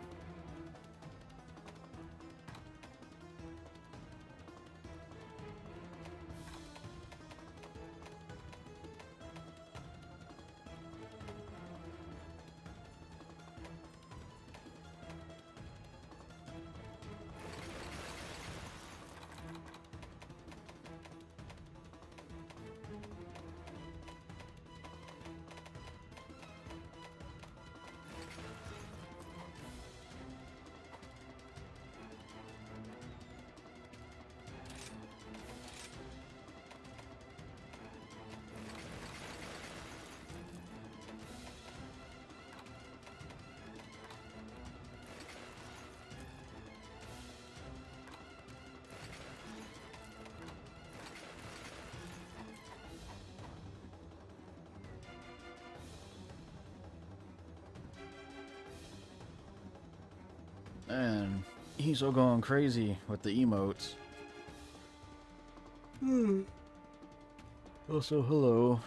And he's so going crazy with the emotes. Also, hello.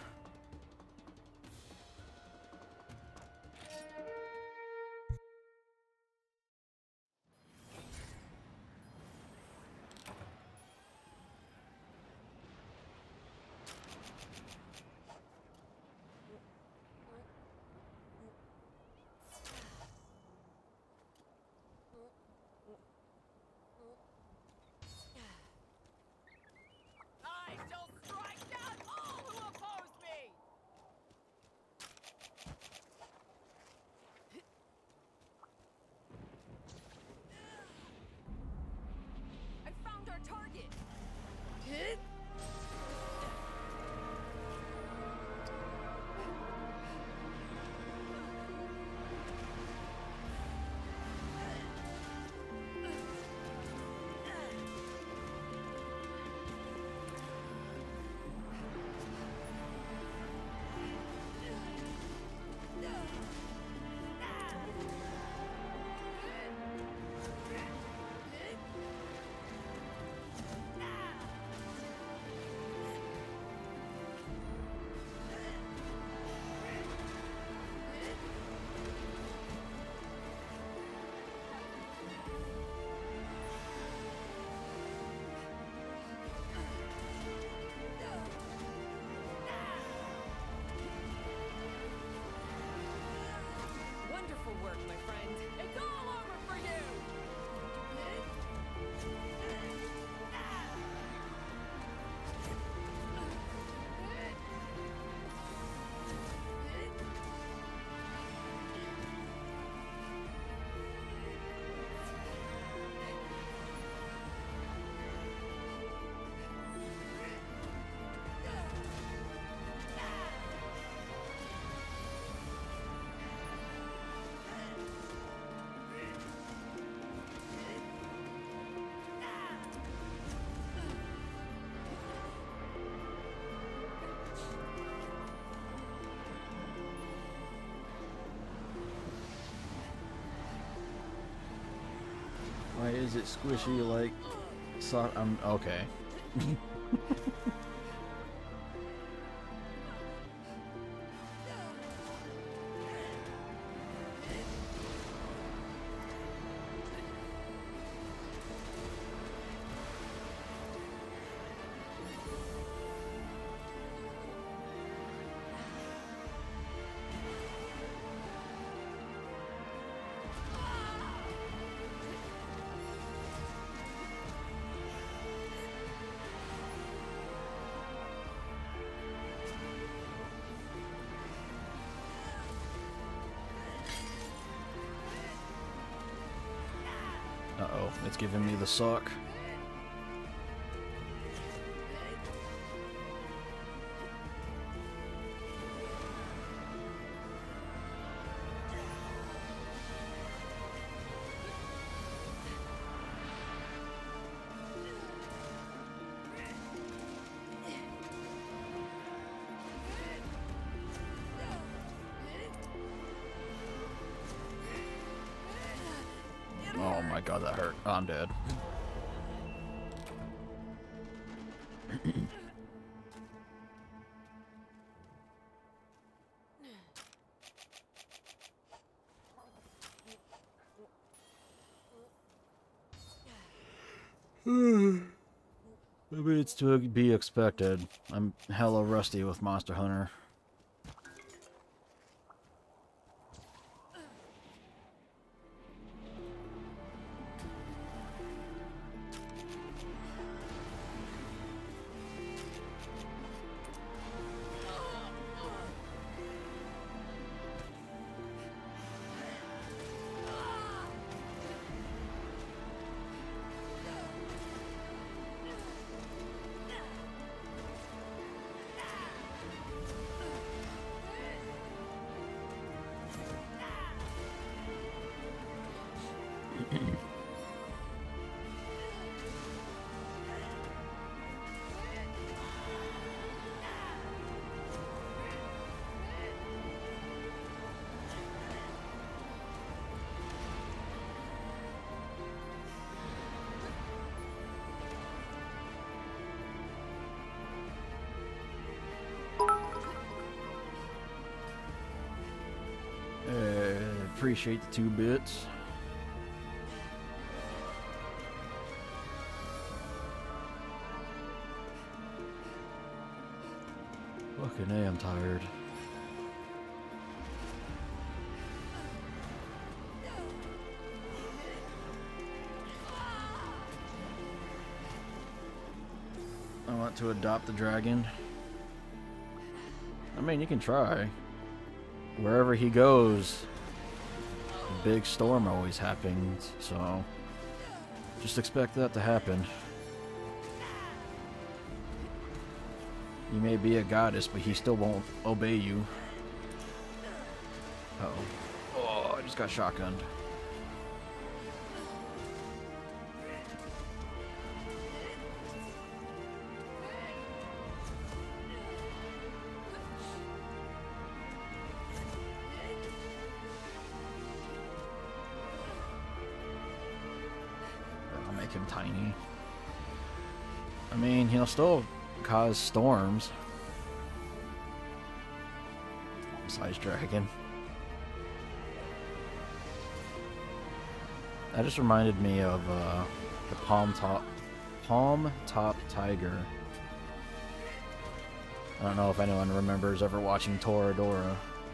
I shall strike down all who oppose me! I found our target! Hit! Wonderful work, my friend. It's all over for you! Why is it squishy like so I'm okay. Uh-oh, it's giving me the suck. Oh my god, that hurt. Oh, I'm dead. Maybe it's to be expected. I'm hella rusty with Monster Hunter. appreciate the two bits. Fucking A, I'm tired. I want to adopt the dragon. I mean, you can try. Wherever he goes, a big storm always happens, so just expect that to happen. You may be a goddess, but he still won't obey you. Uh-oh. Oh, I just got shotgunned. That'll make him tiny. I mean, he'll still cause storms. Size dragon. That just reminded me of uh, the palm top, palm top tiger. I don't know if anyone remembers ever watching Toradora.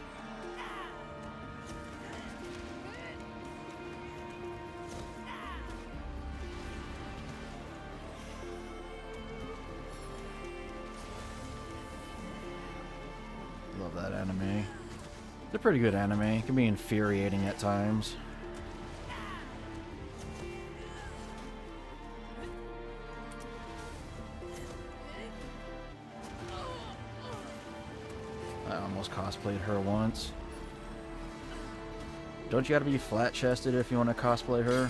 Love that anime. It's a pretty good anime. It can be infuriating at times. I almost cosplayed her once. Don't you gotta be flat-chested if you want to cosplay her?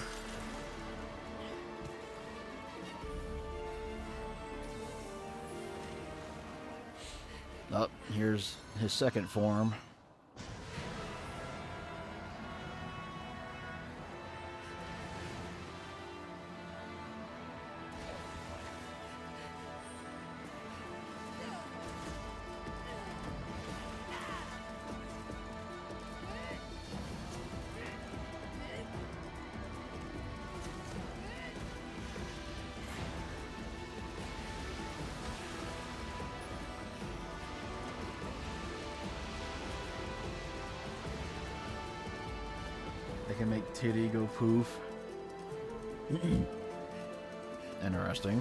Oh, here's his second form. They can make titty go poof. Interesting.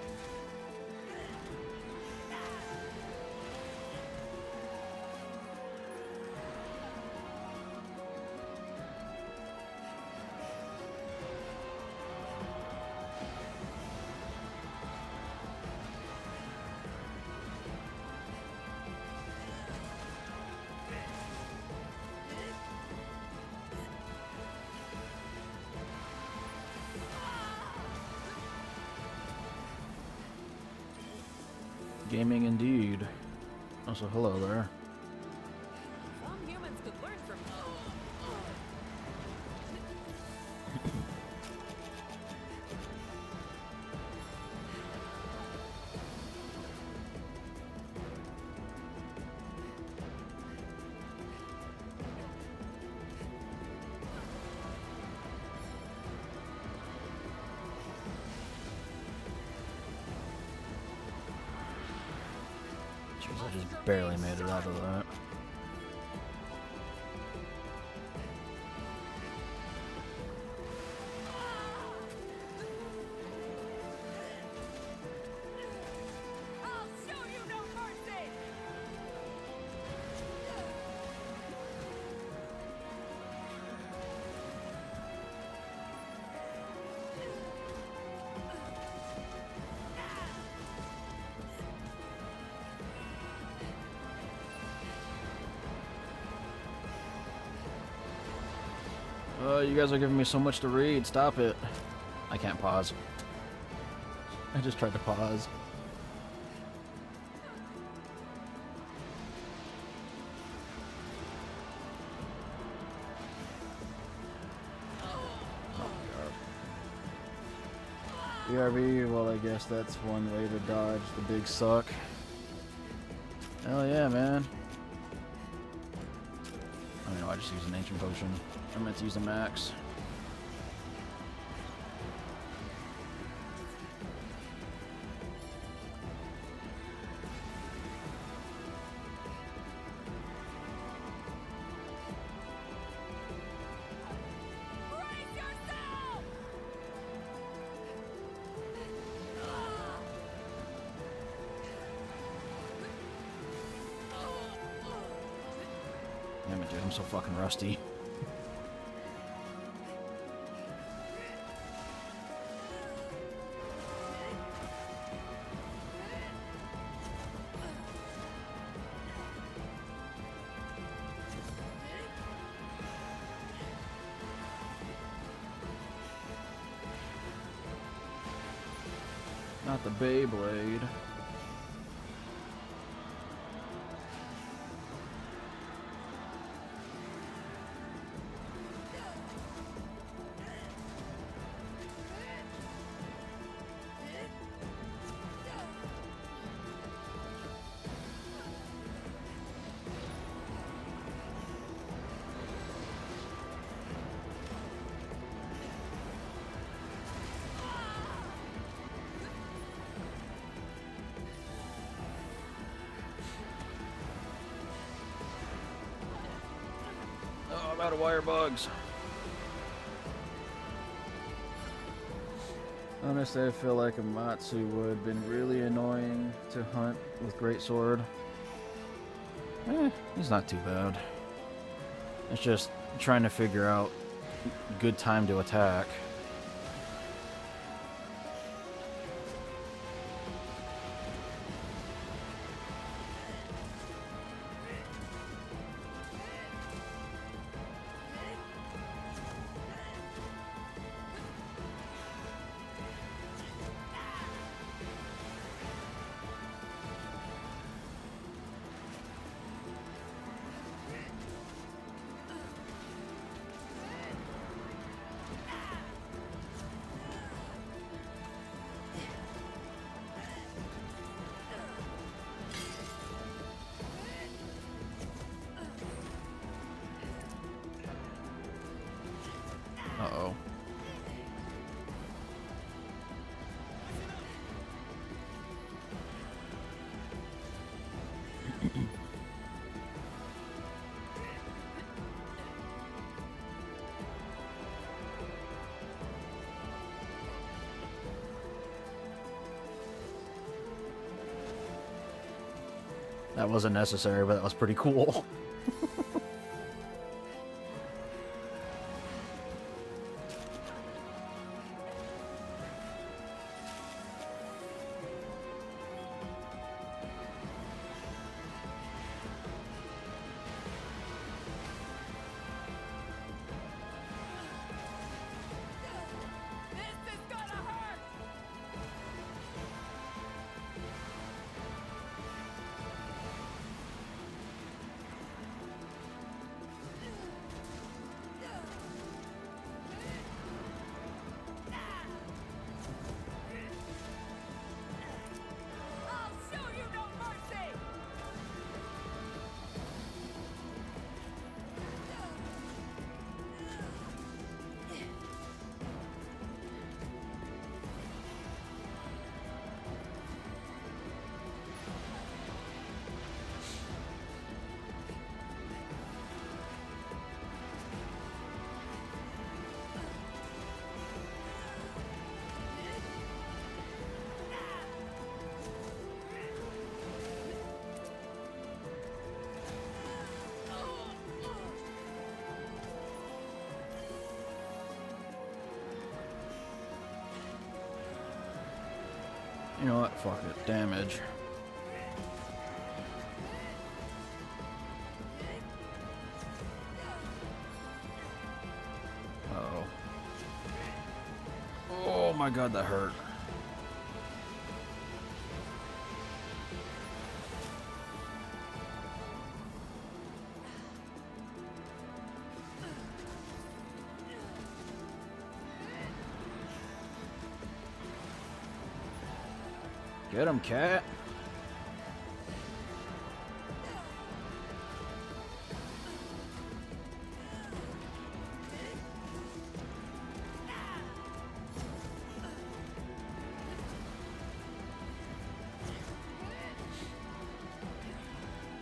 Gaming indeed. Also, hello there. Some humans could learn from Jeez, I just barely made it out of that. Uh, you guys are giving me so much to read. Stop it. I can't pause. I just tried to pause. B R B, well, I guess that's one way to dodge the big suck. Hell yeah, man. know, I just used an ancient potion. I meant to use a max. Damn it, dude, I'm so fucking rusty. Not the Beyblade. Oh, I'm out of wire bugs. Honestly, I feel like Amatsu would have been really annoying to hunt with Greatsword. Eh, he's not too bad. It's just trying to figure out good time to attack. Uh-oh. That wasn't necessary, but that was pretty cool. You know what? Fuck it. Damage. Uh-oh. Oh my god, that hurt. Get him, cat.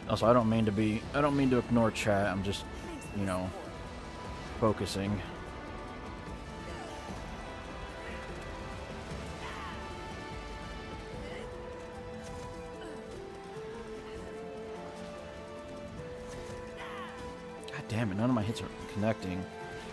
Also, I don't mean to be, I don't mean to ignore chat. I'm just, you know, focusing. God damn it, none of my hits are connecting.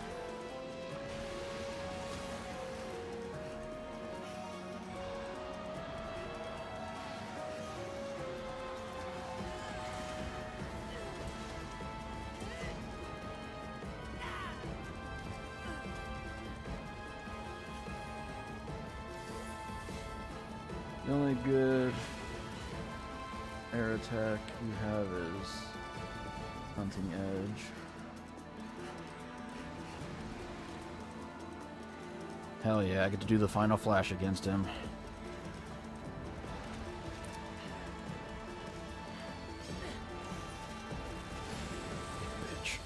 The only good air attack you have is Hunting Edge. Hell yeah, I get to do the final flash against him. Bitch.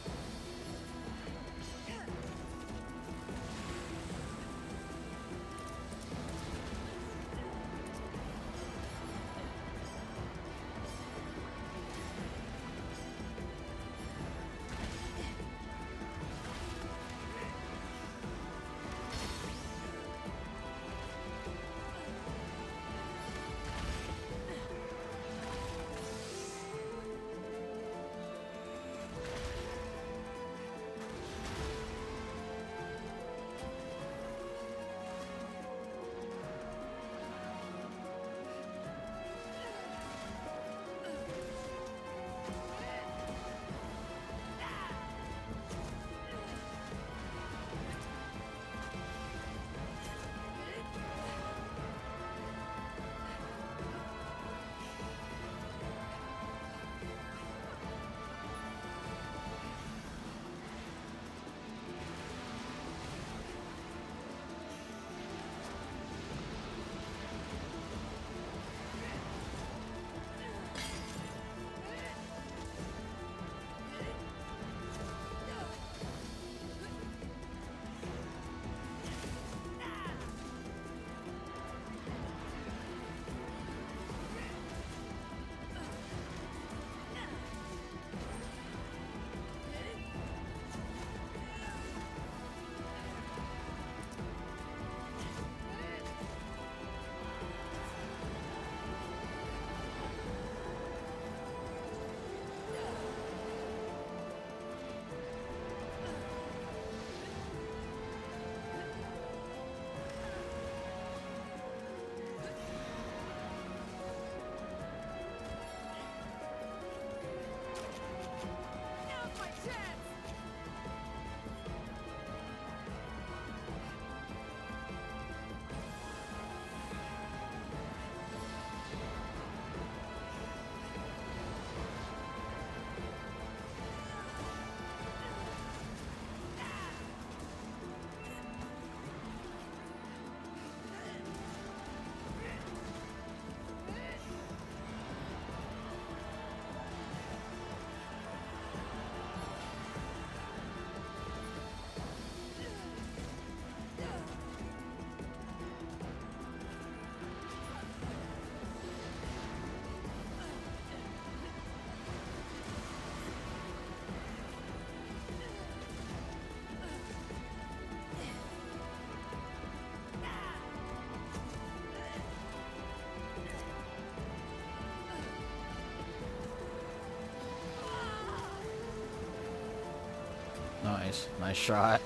Nice. Nice shot.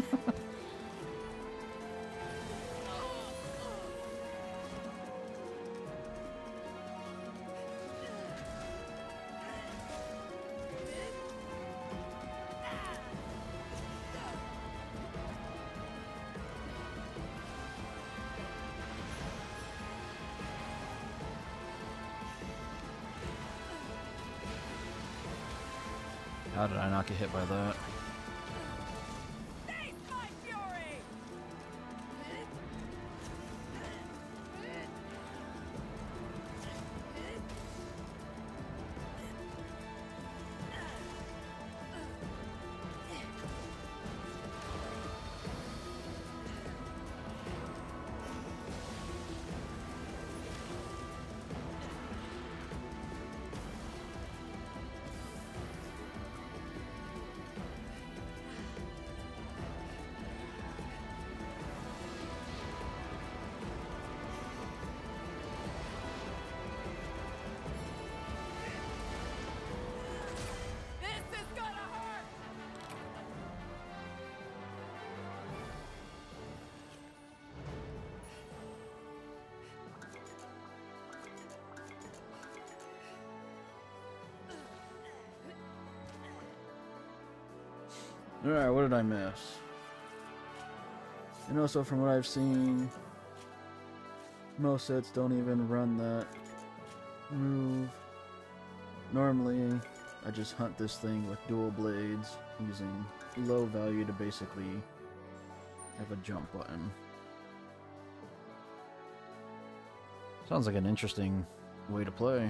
How did I not get hit by that? Alright, what did I miss? And also from what I've seen, most sets don't even run that move. Normally, I just hunt this thing with dual blades, using low value to basically have a jump button. Sounds like an interesting way to play.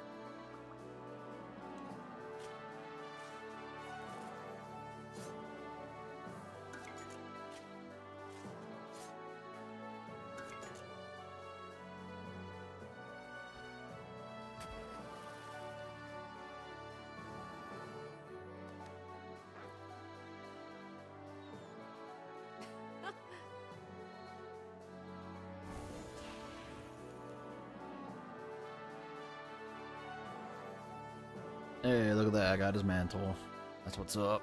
Hey, look at that, I got his mantle. That's what's up.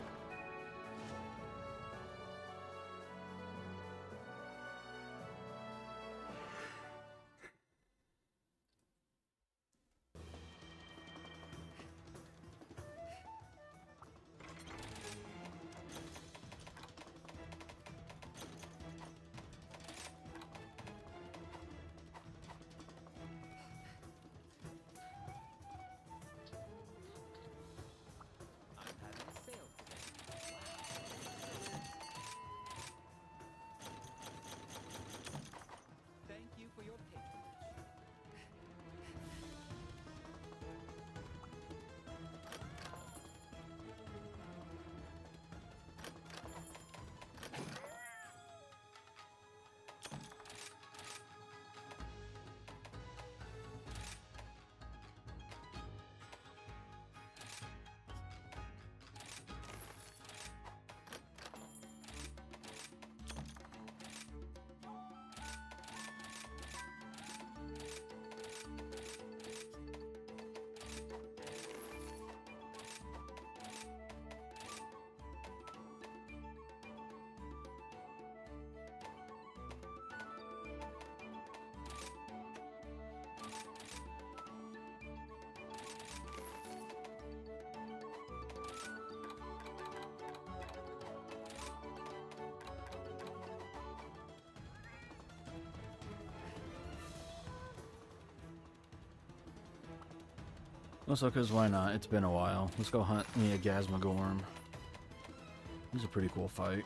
Also, because why not? It's been a while. Let's go hunt me a Gasmagorm. He's a pretty cool fight.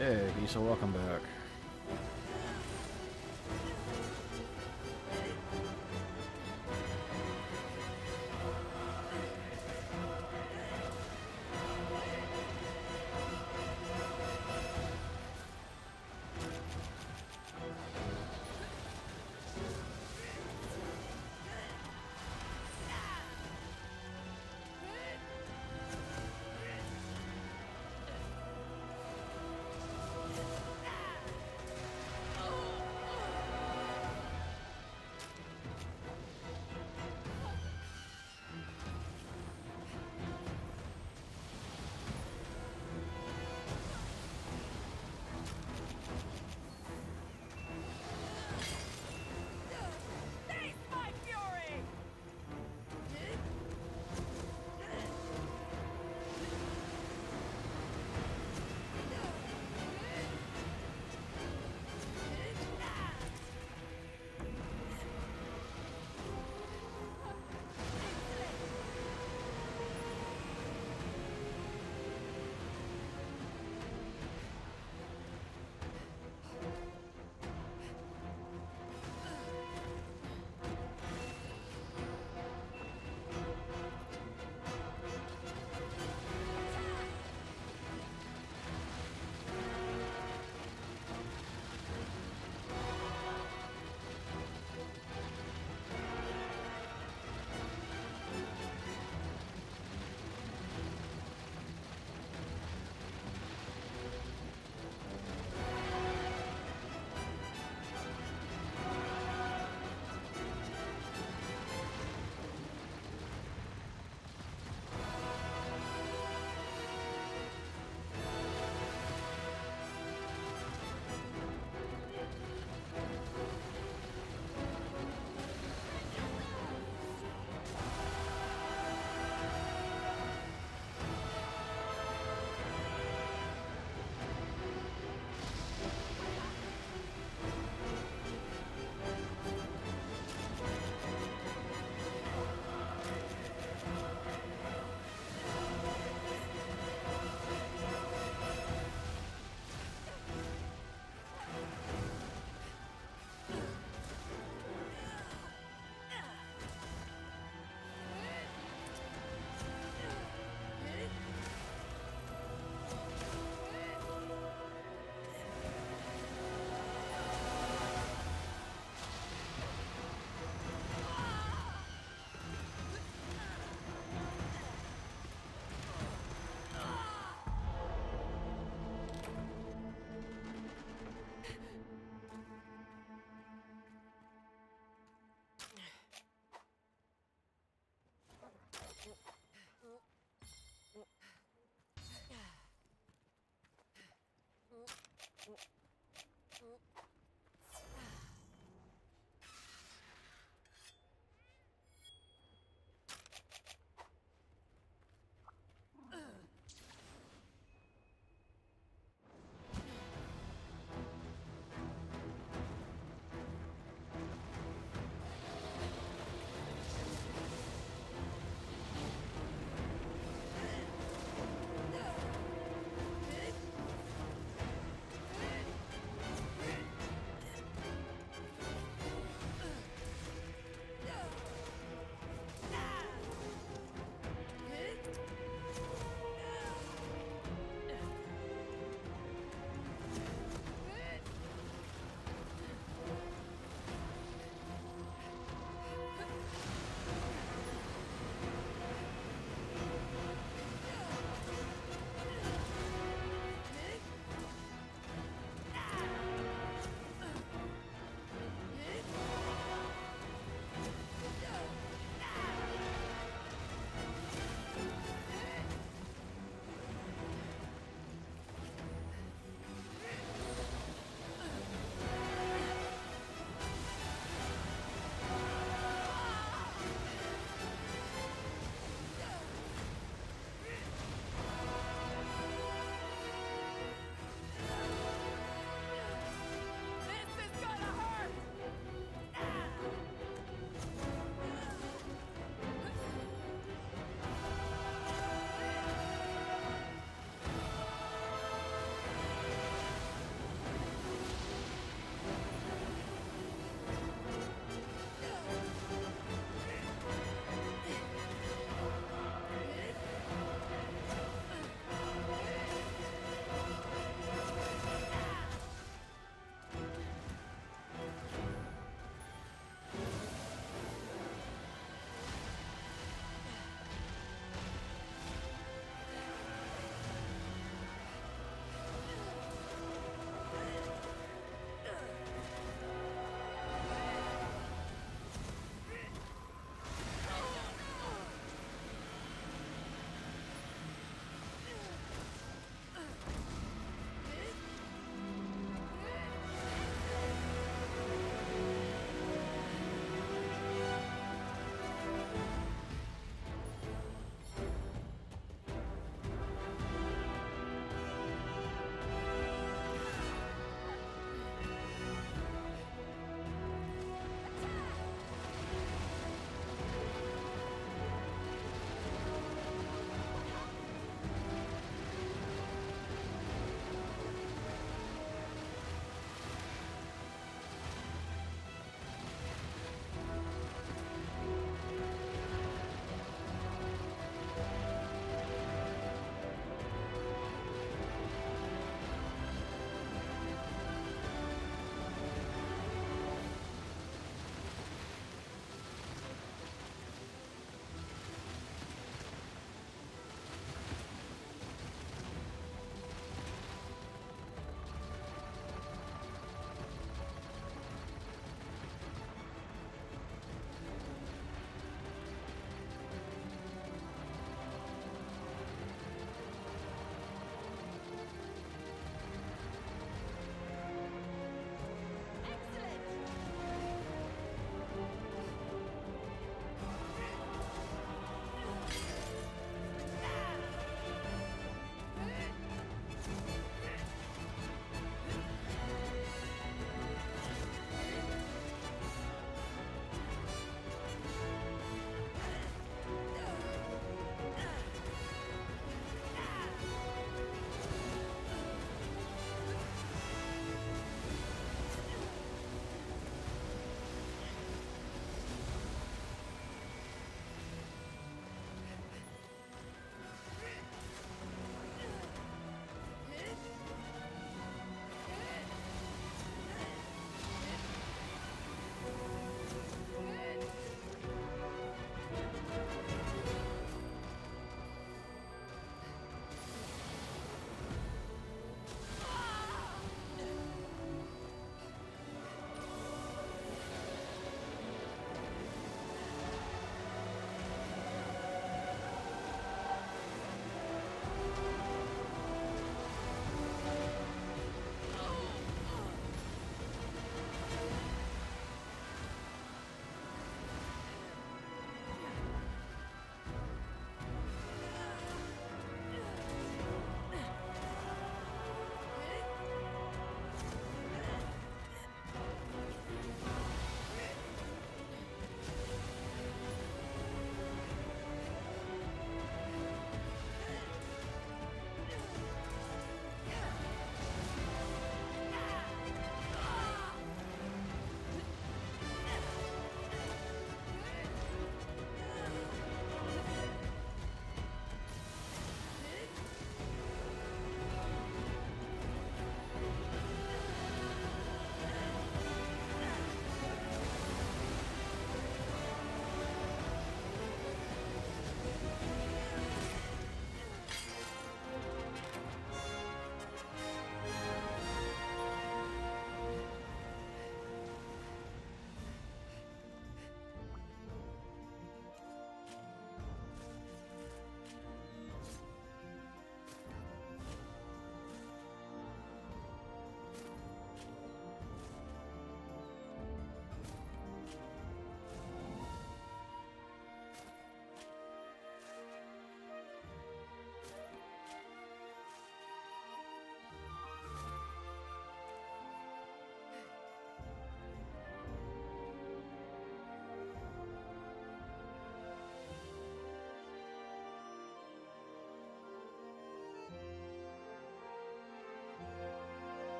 Hey, Issa, welcome back.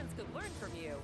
humans could learn from you.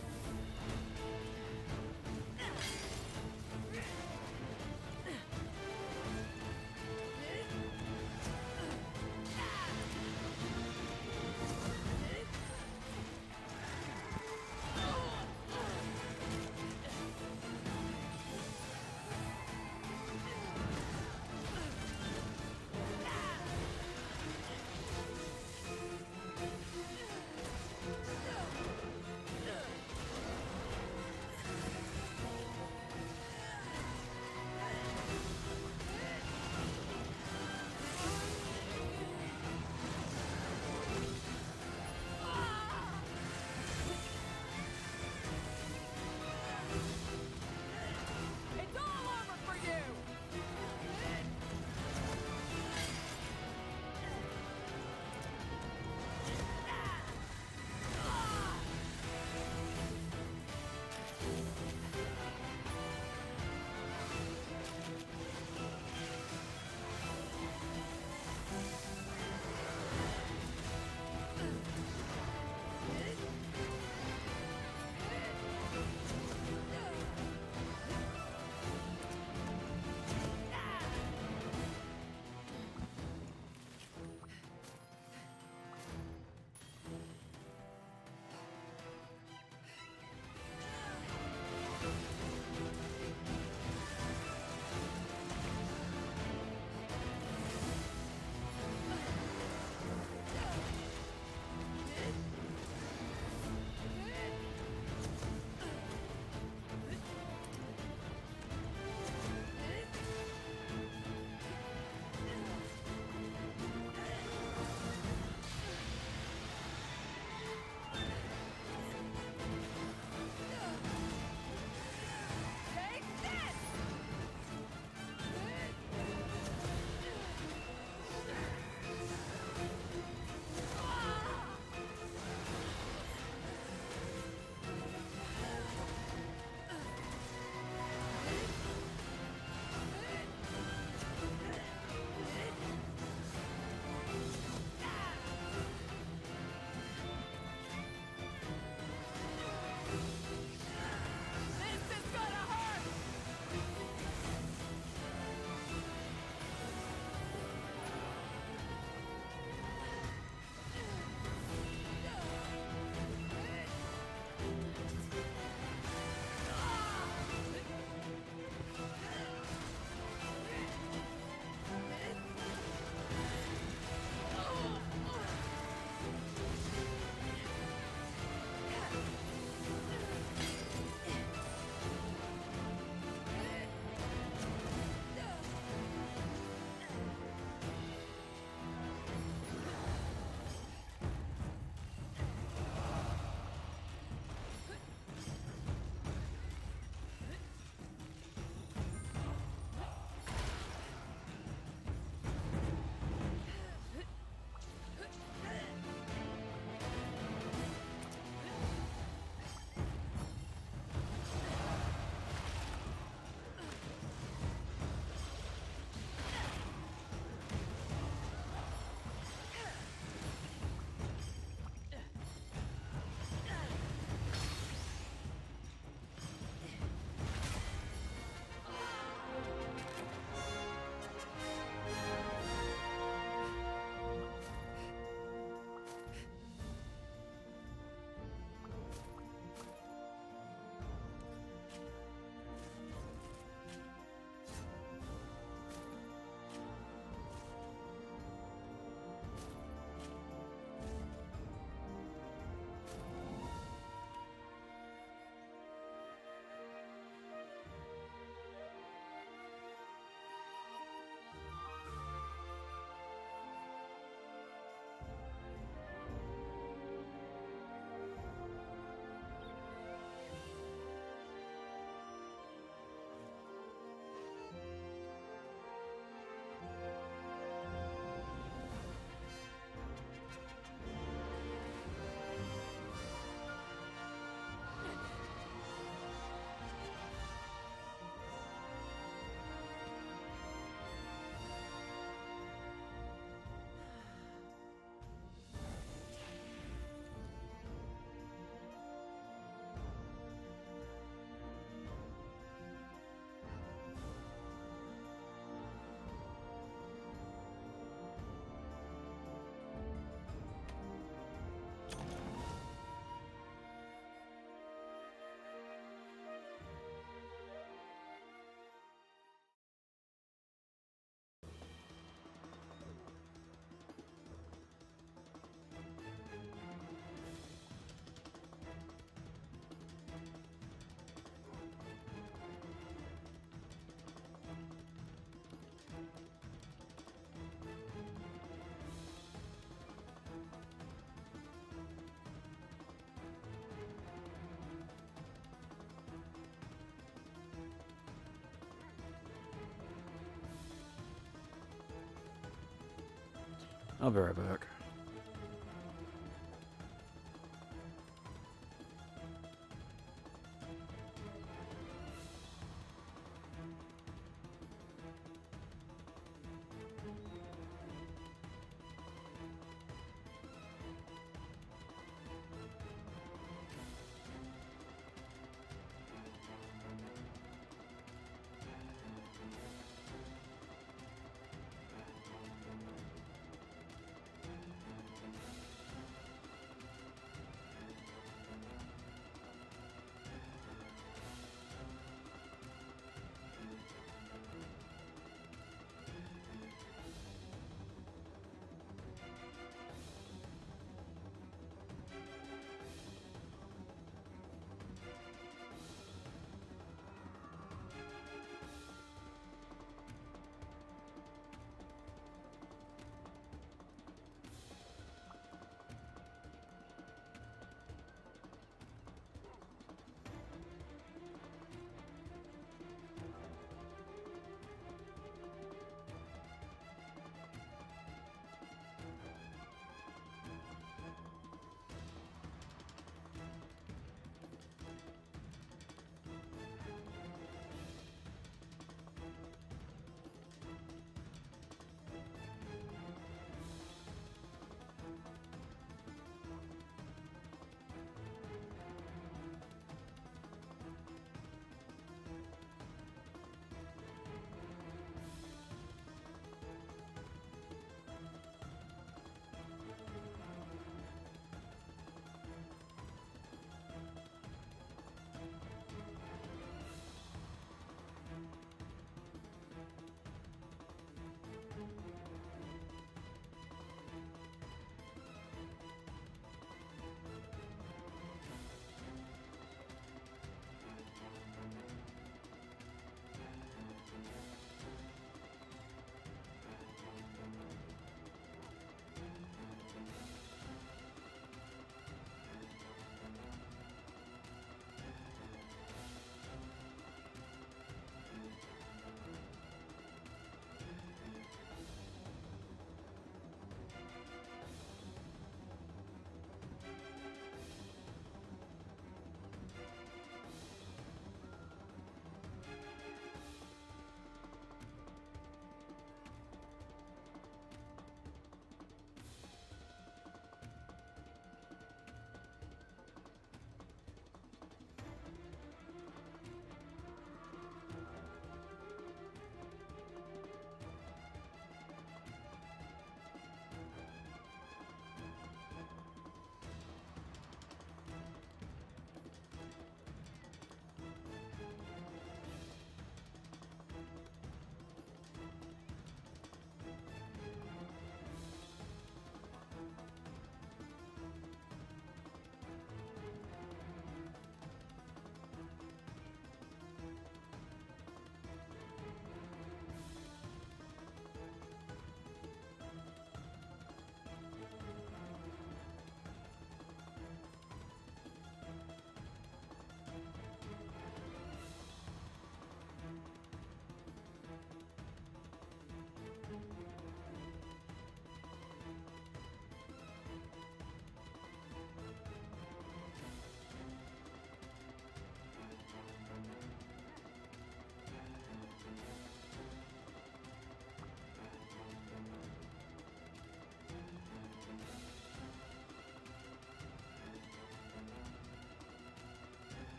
I'll be right back.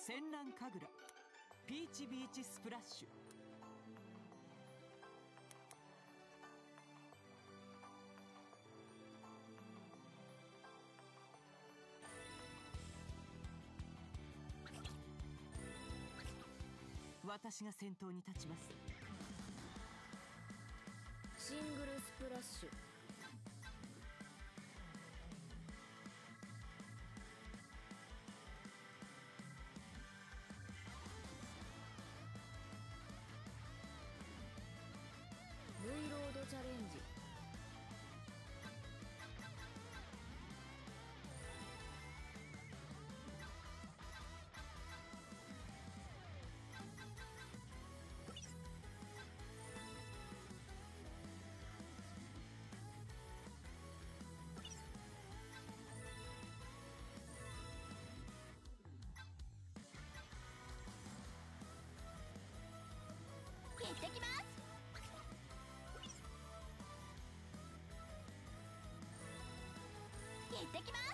戦乱神楽ピーチビーチスプラッシュ。私が先頭に立ちます。 シングルスプラッシュ。V ロードチャレンジ。行ってきます。行ってきます。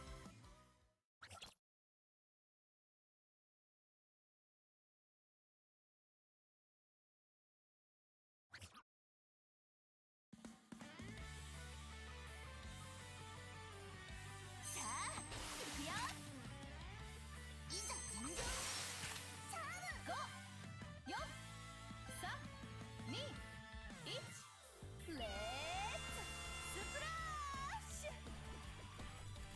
さあ行くよ。いざ尋常チャーム。ご、よん、さん、に、いち、レッツスプラッシュ。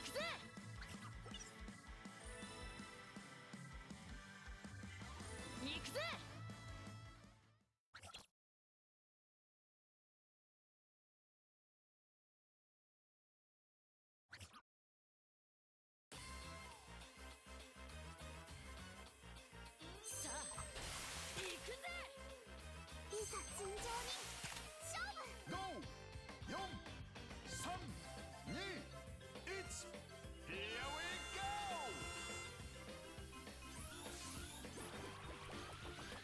くぜ行くぜさあ行くぜいざ尋常に勝負ご、よん、さん、に、いち Here we go!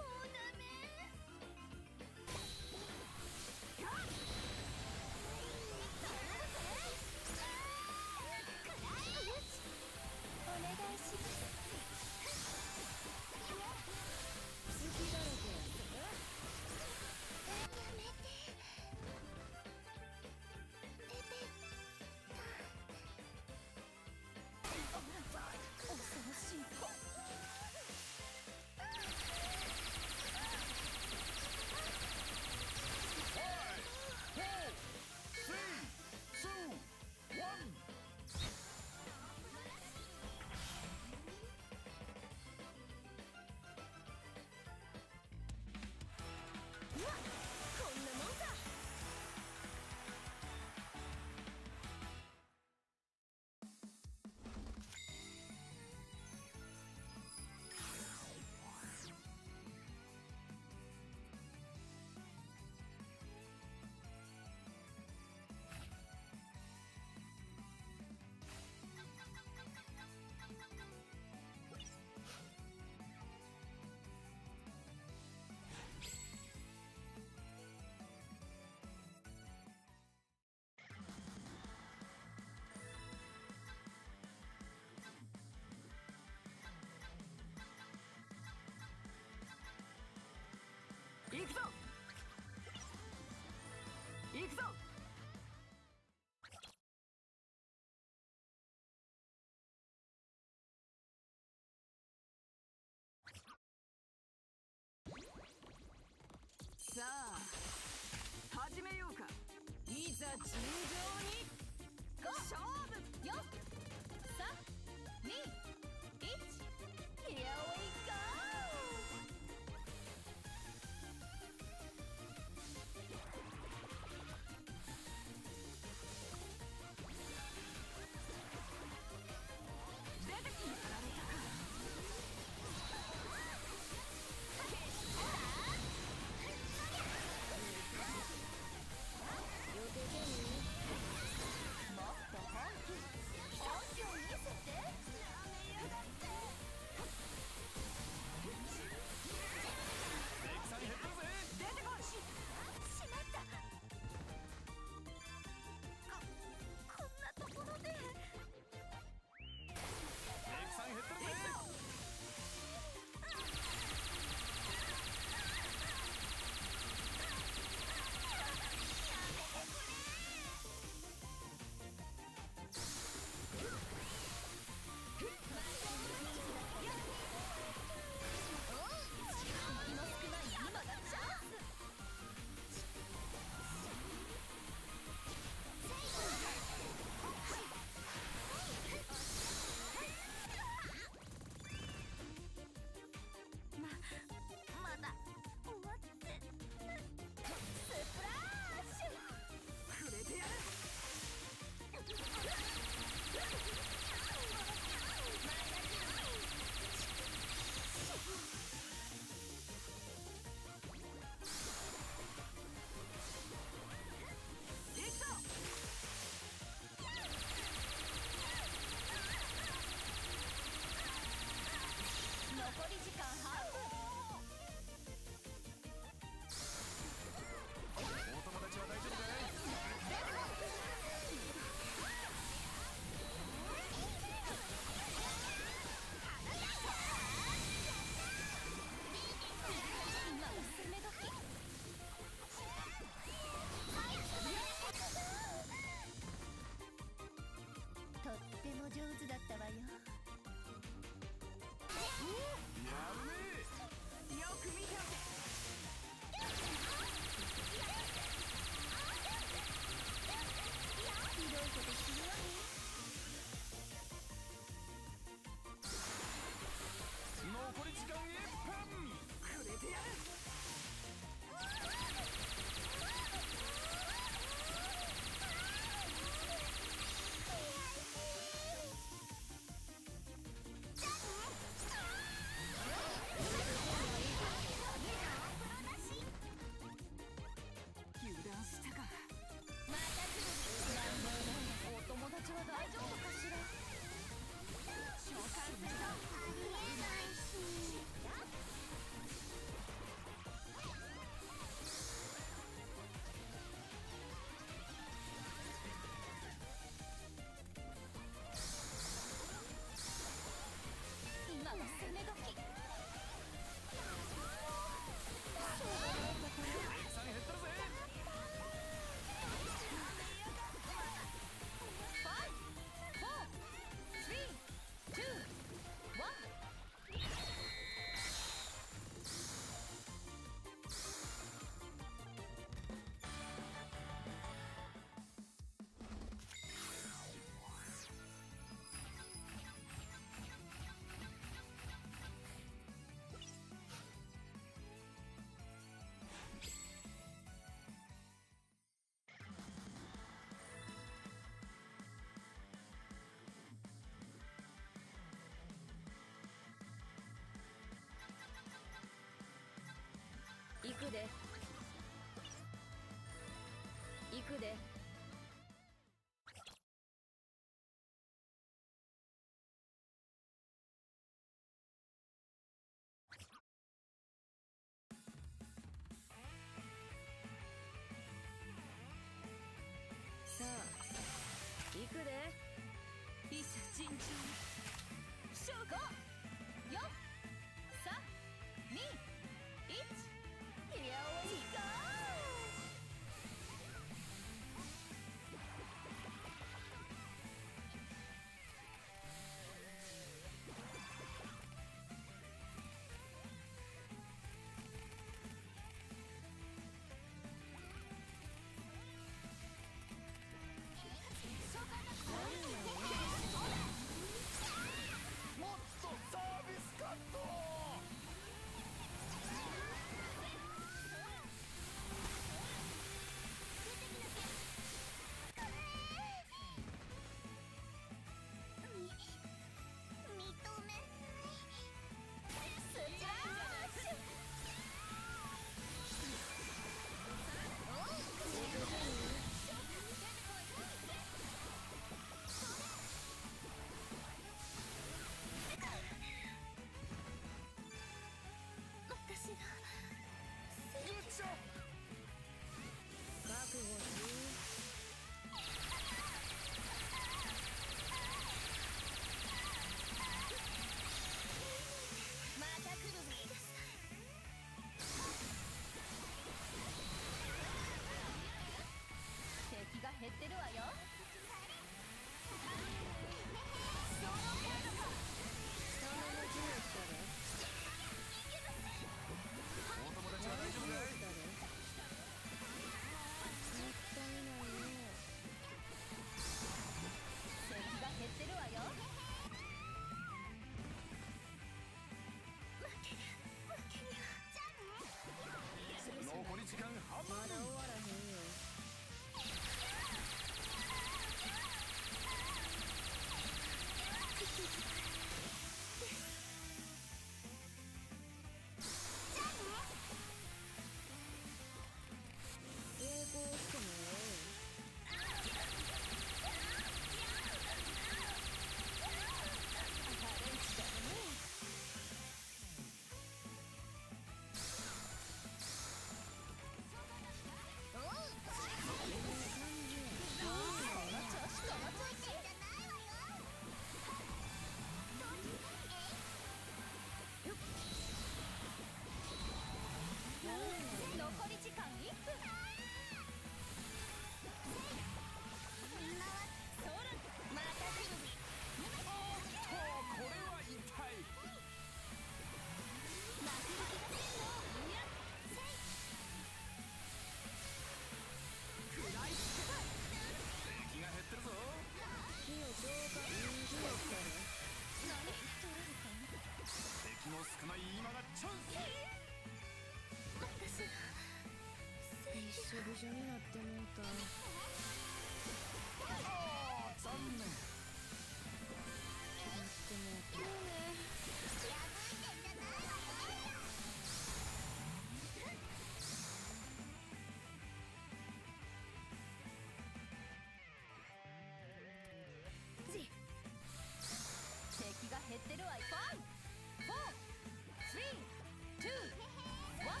敵が減ってるわい。ファイブ、フォー、スリー、ツー、ワン。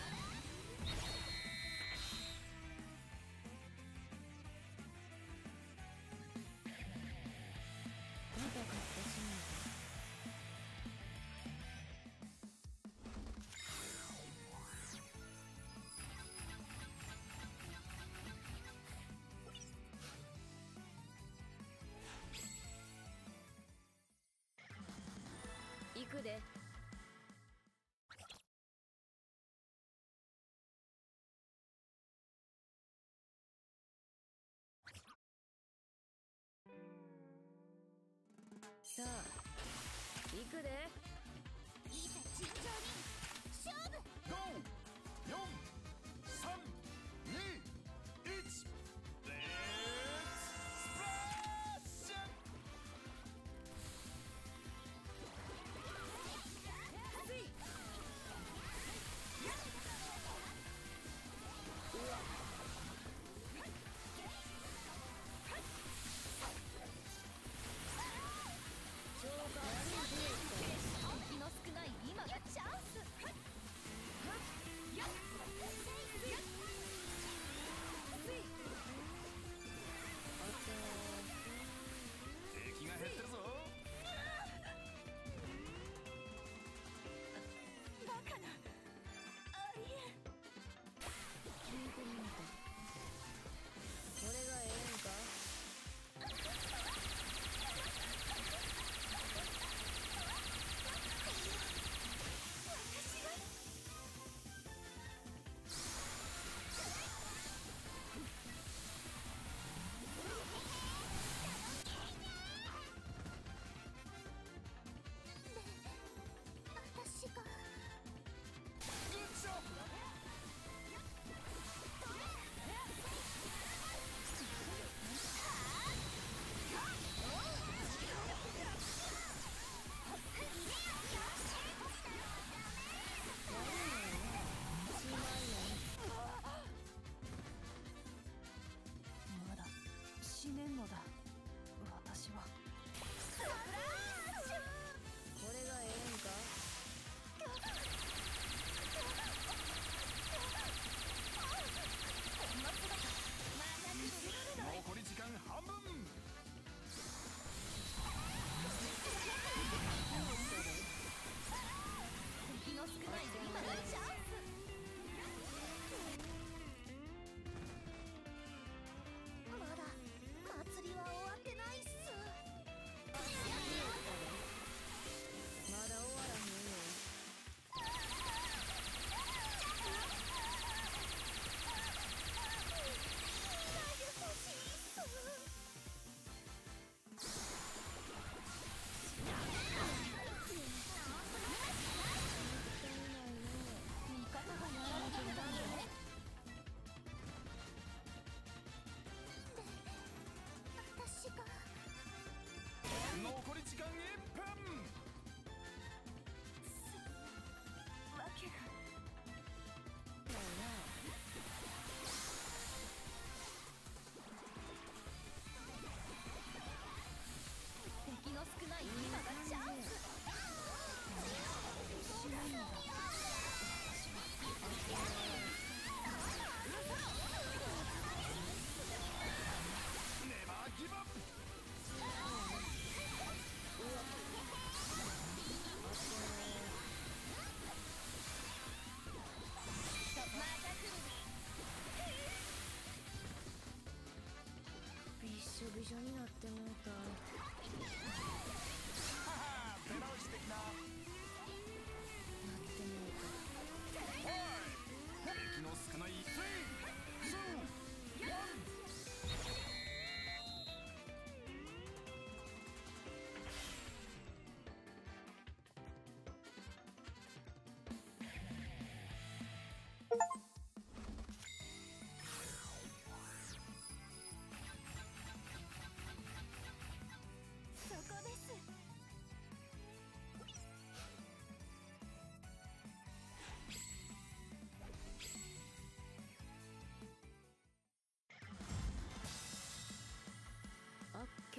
また買ってしまう。行くで。さあ行くで。 いざ尋常に勝負。 ご、よん、さん、に、いち、レッツスプラッシュ。 超過悪いデュエット。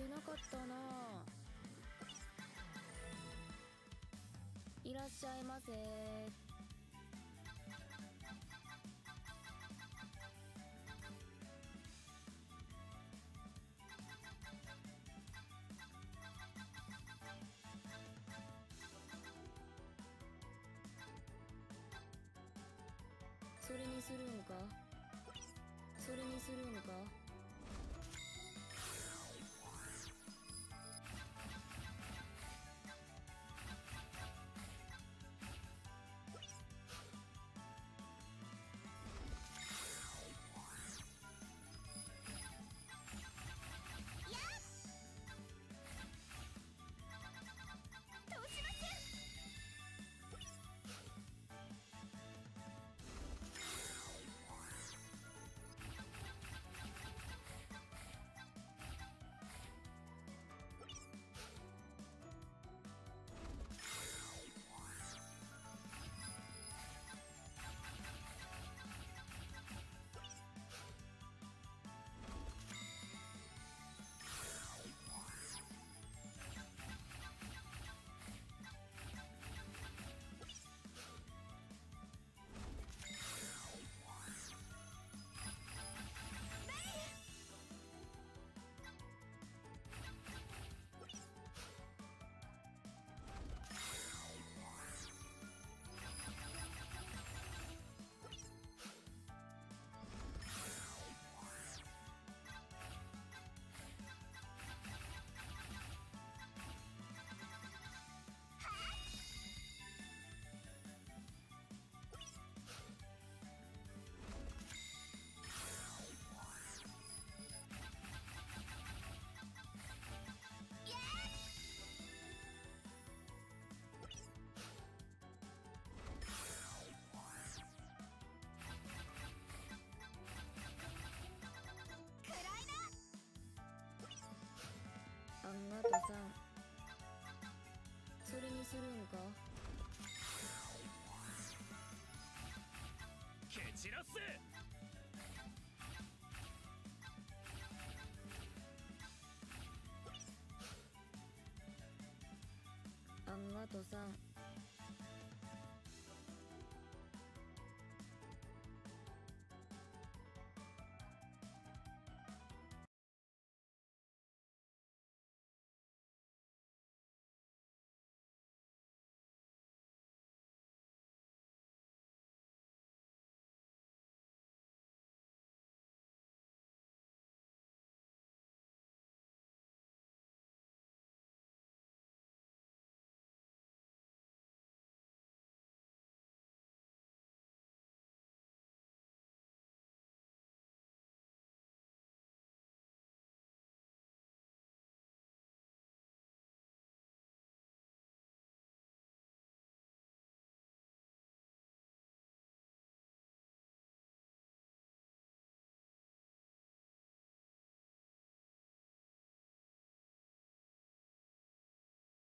なかったな。いらっしゃいませ。それにするんか？それにするんか？あんがとさ、それにするんか？ 蹴散らせ！ あんがとさ、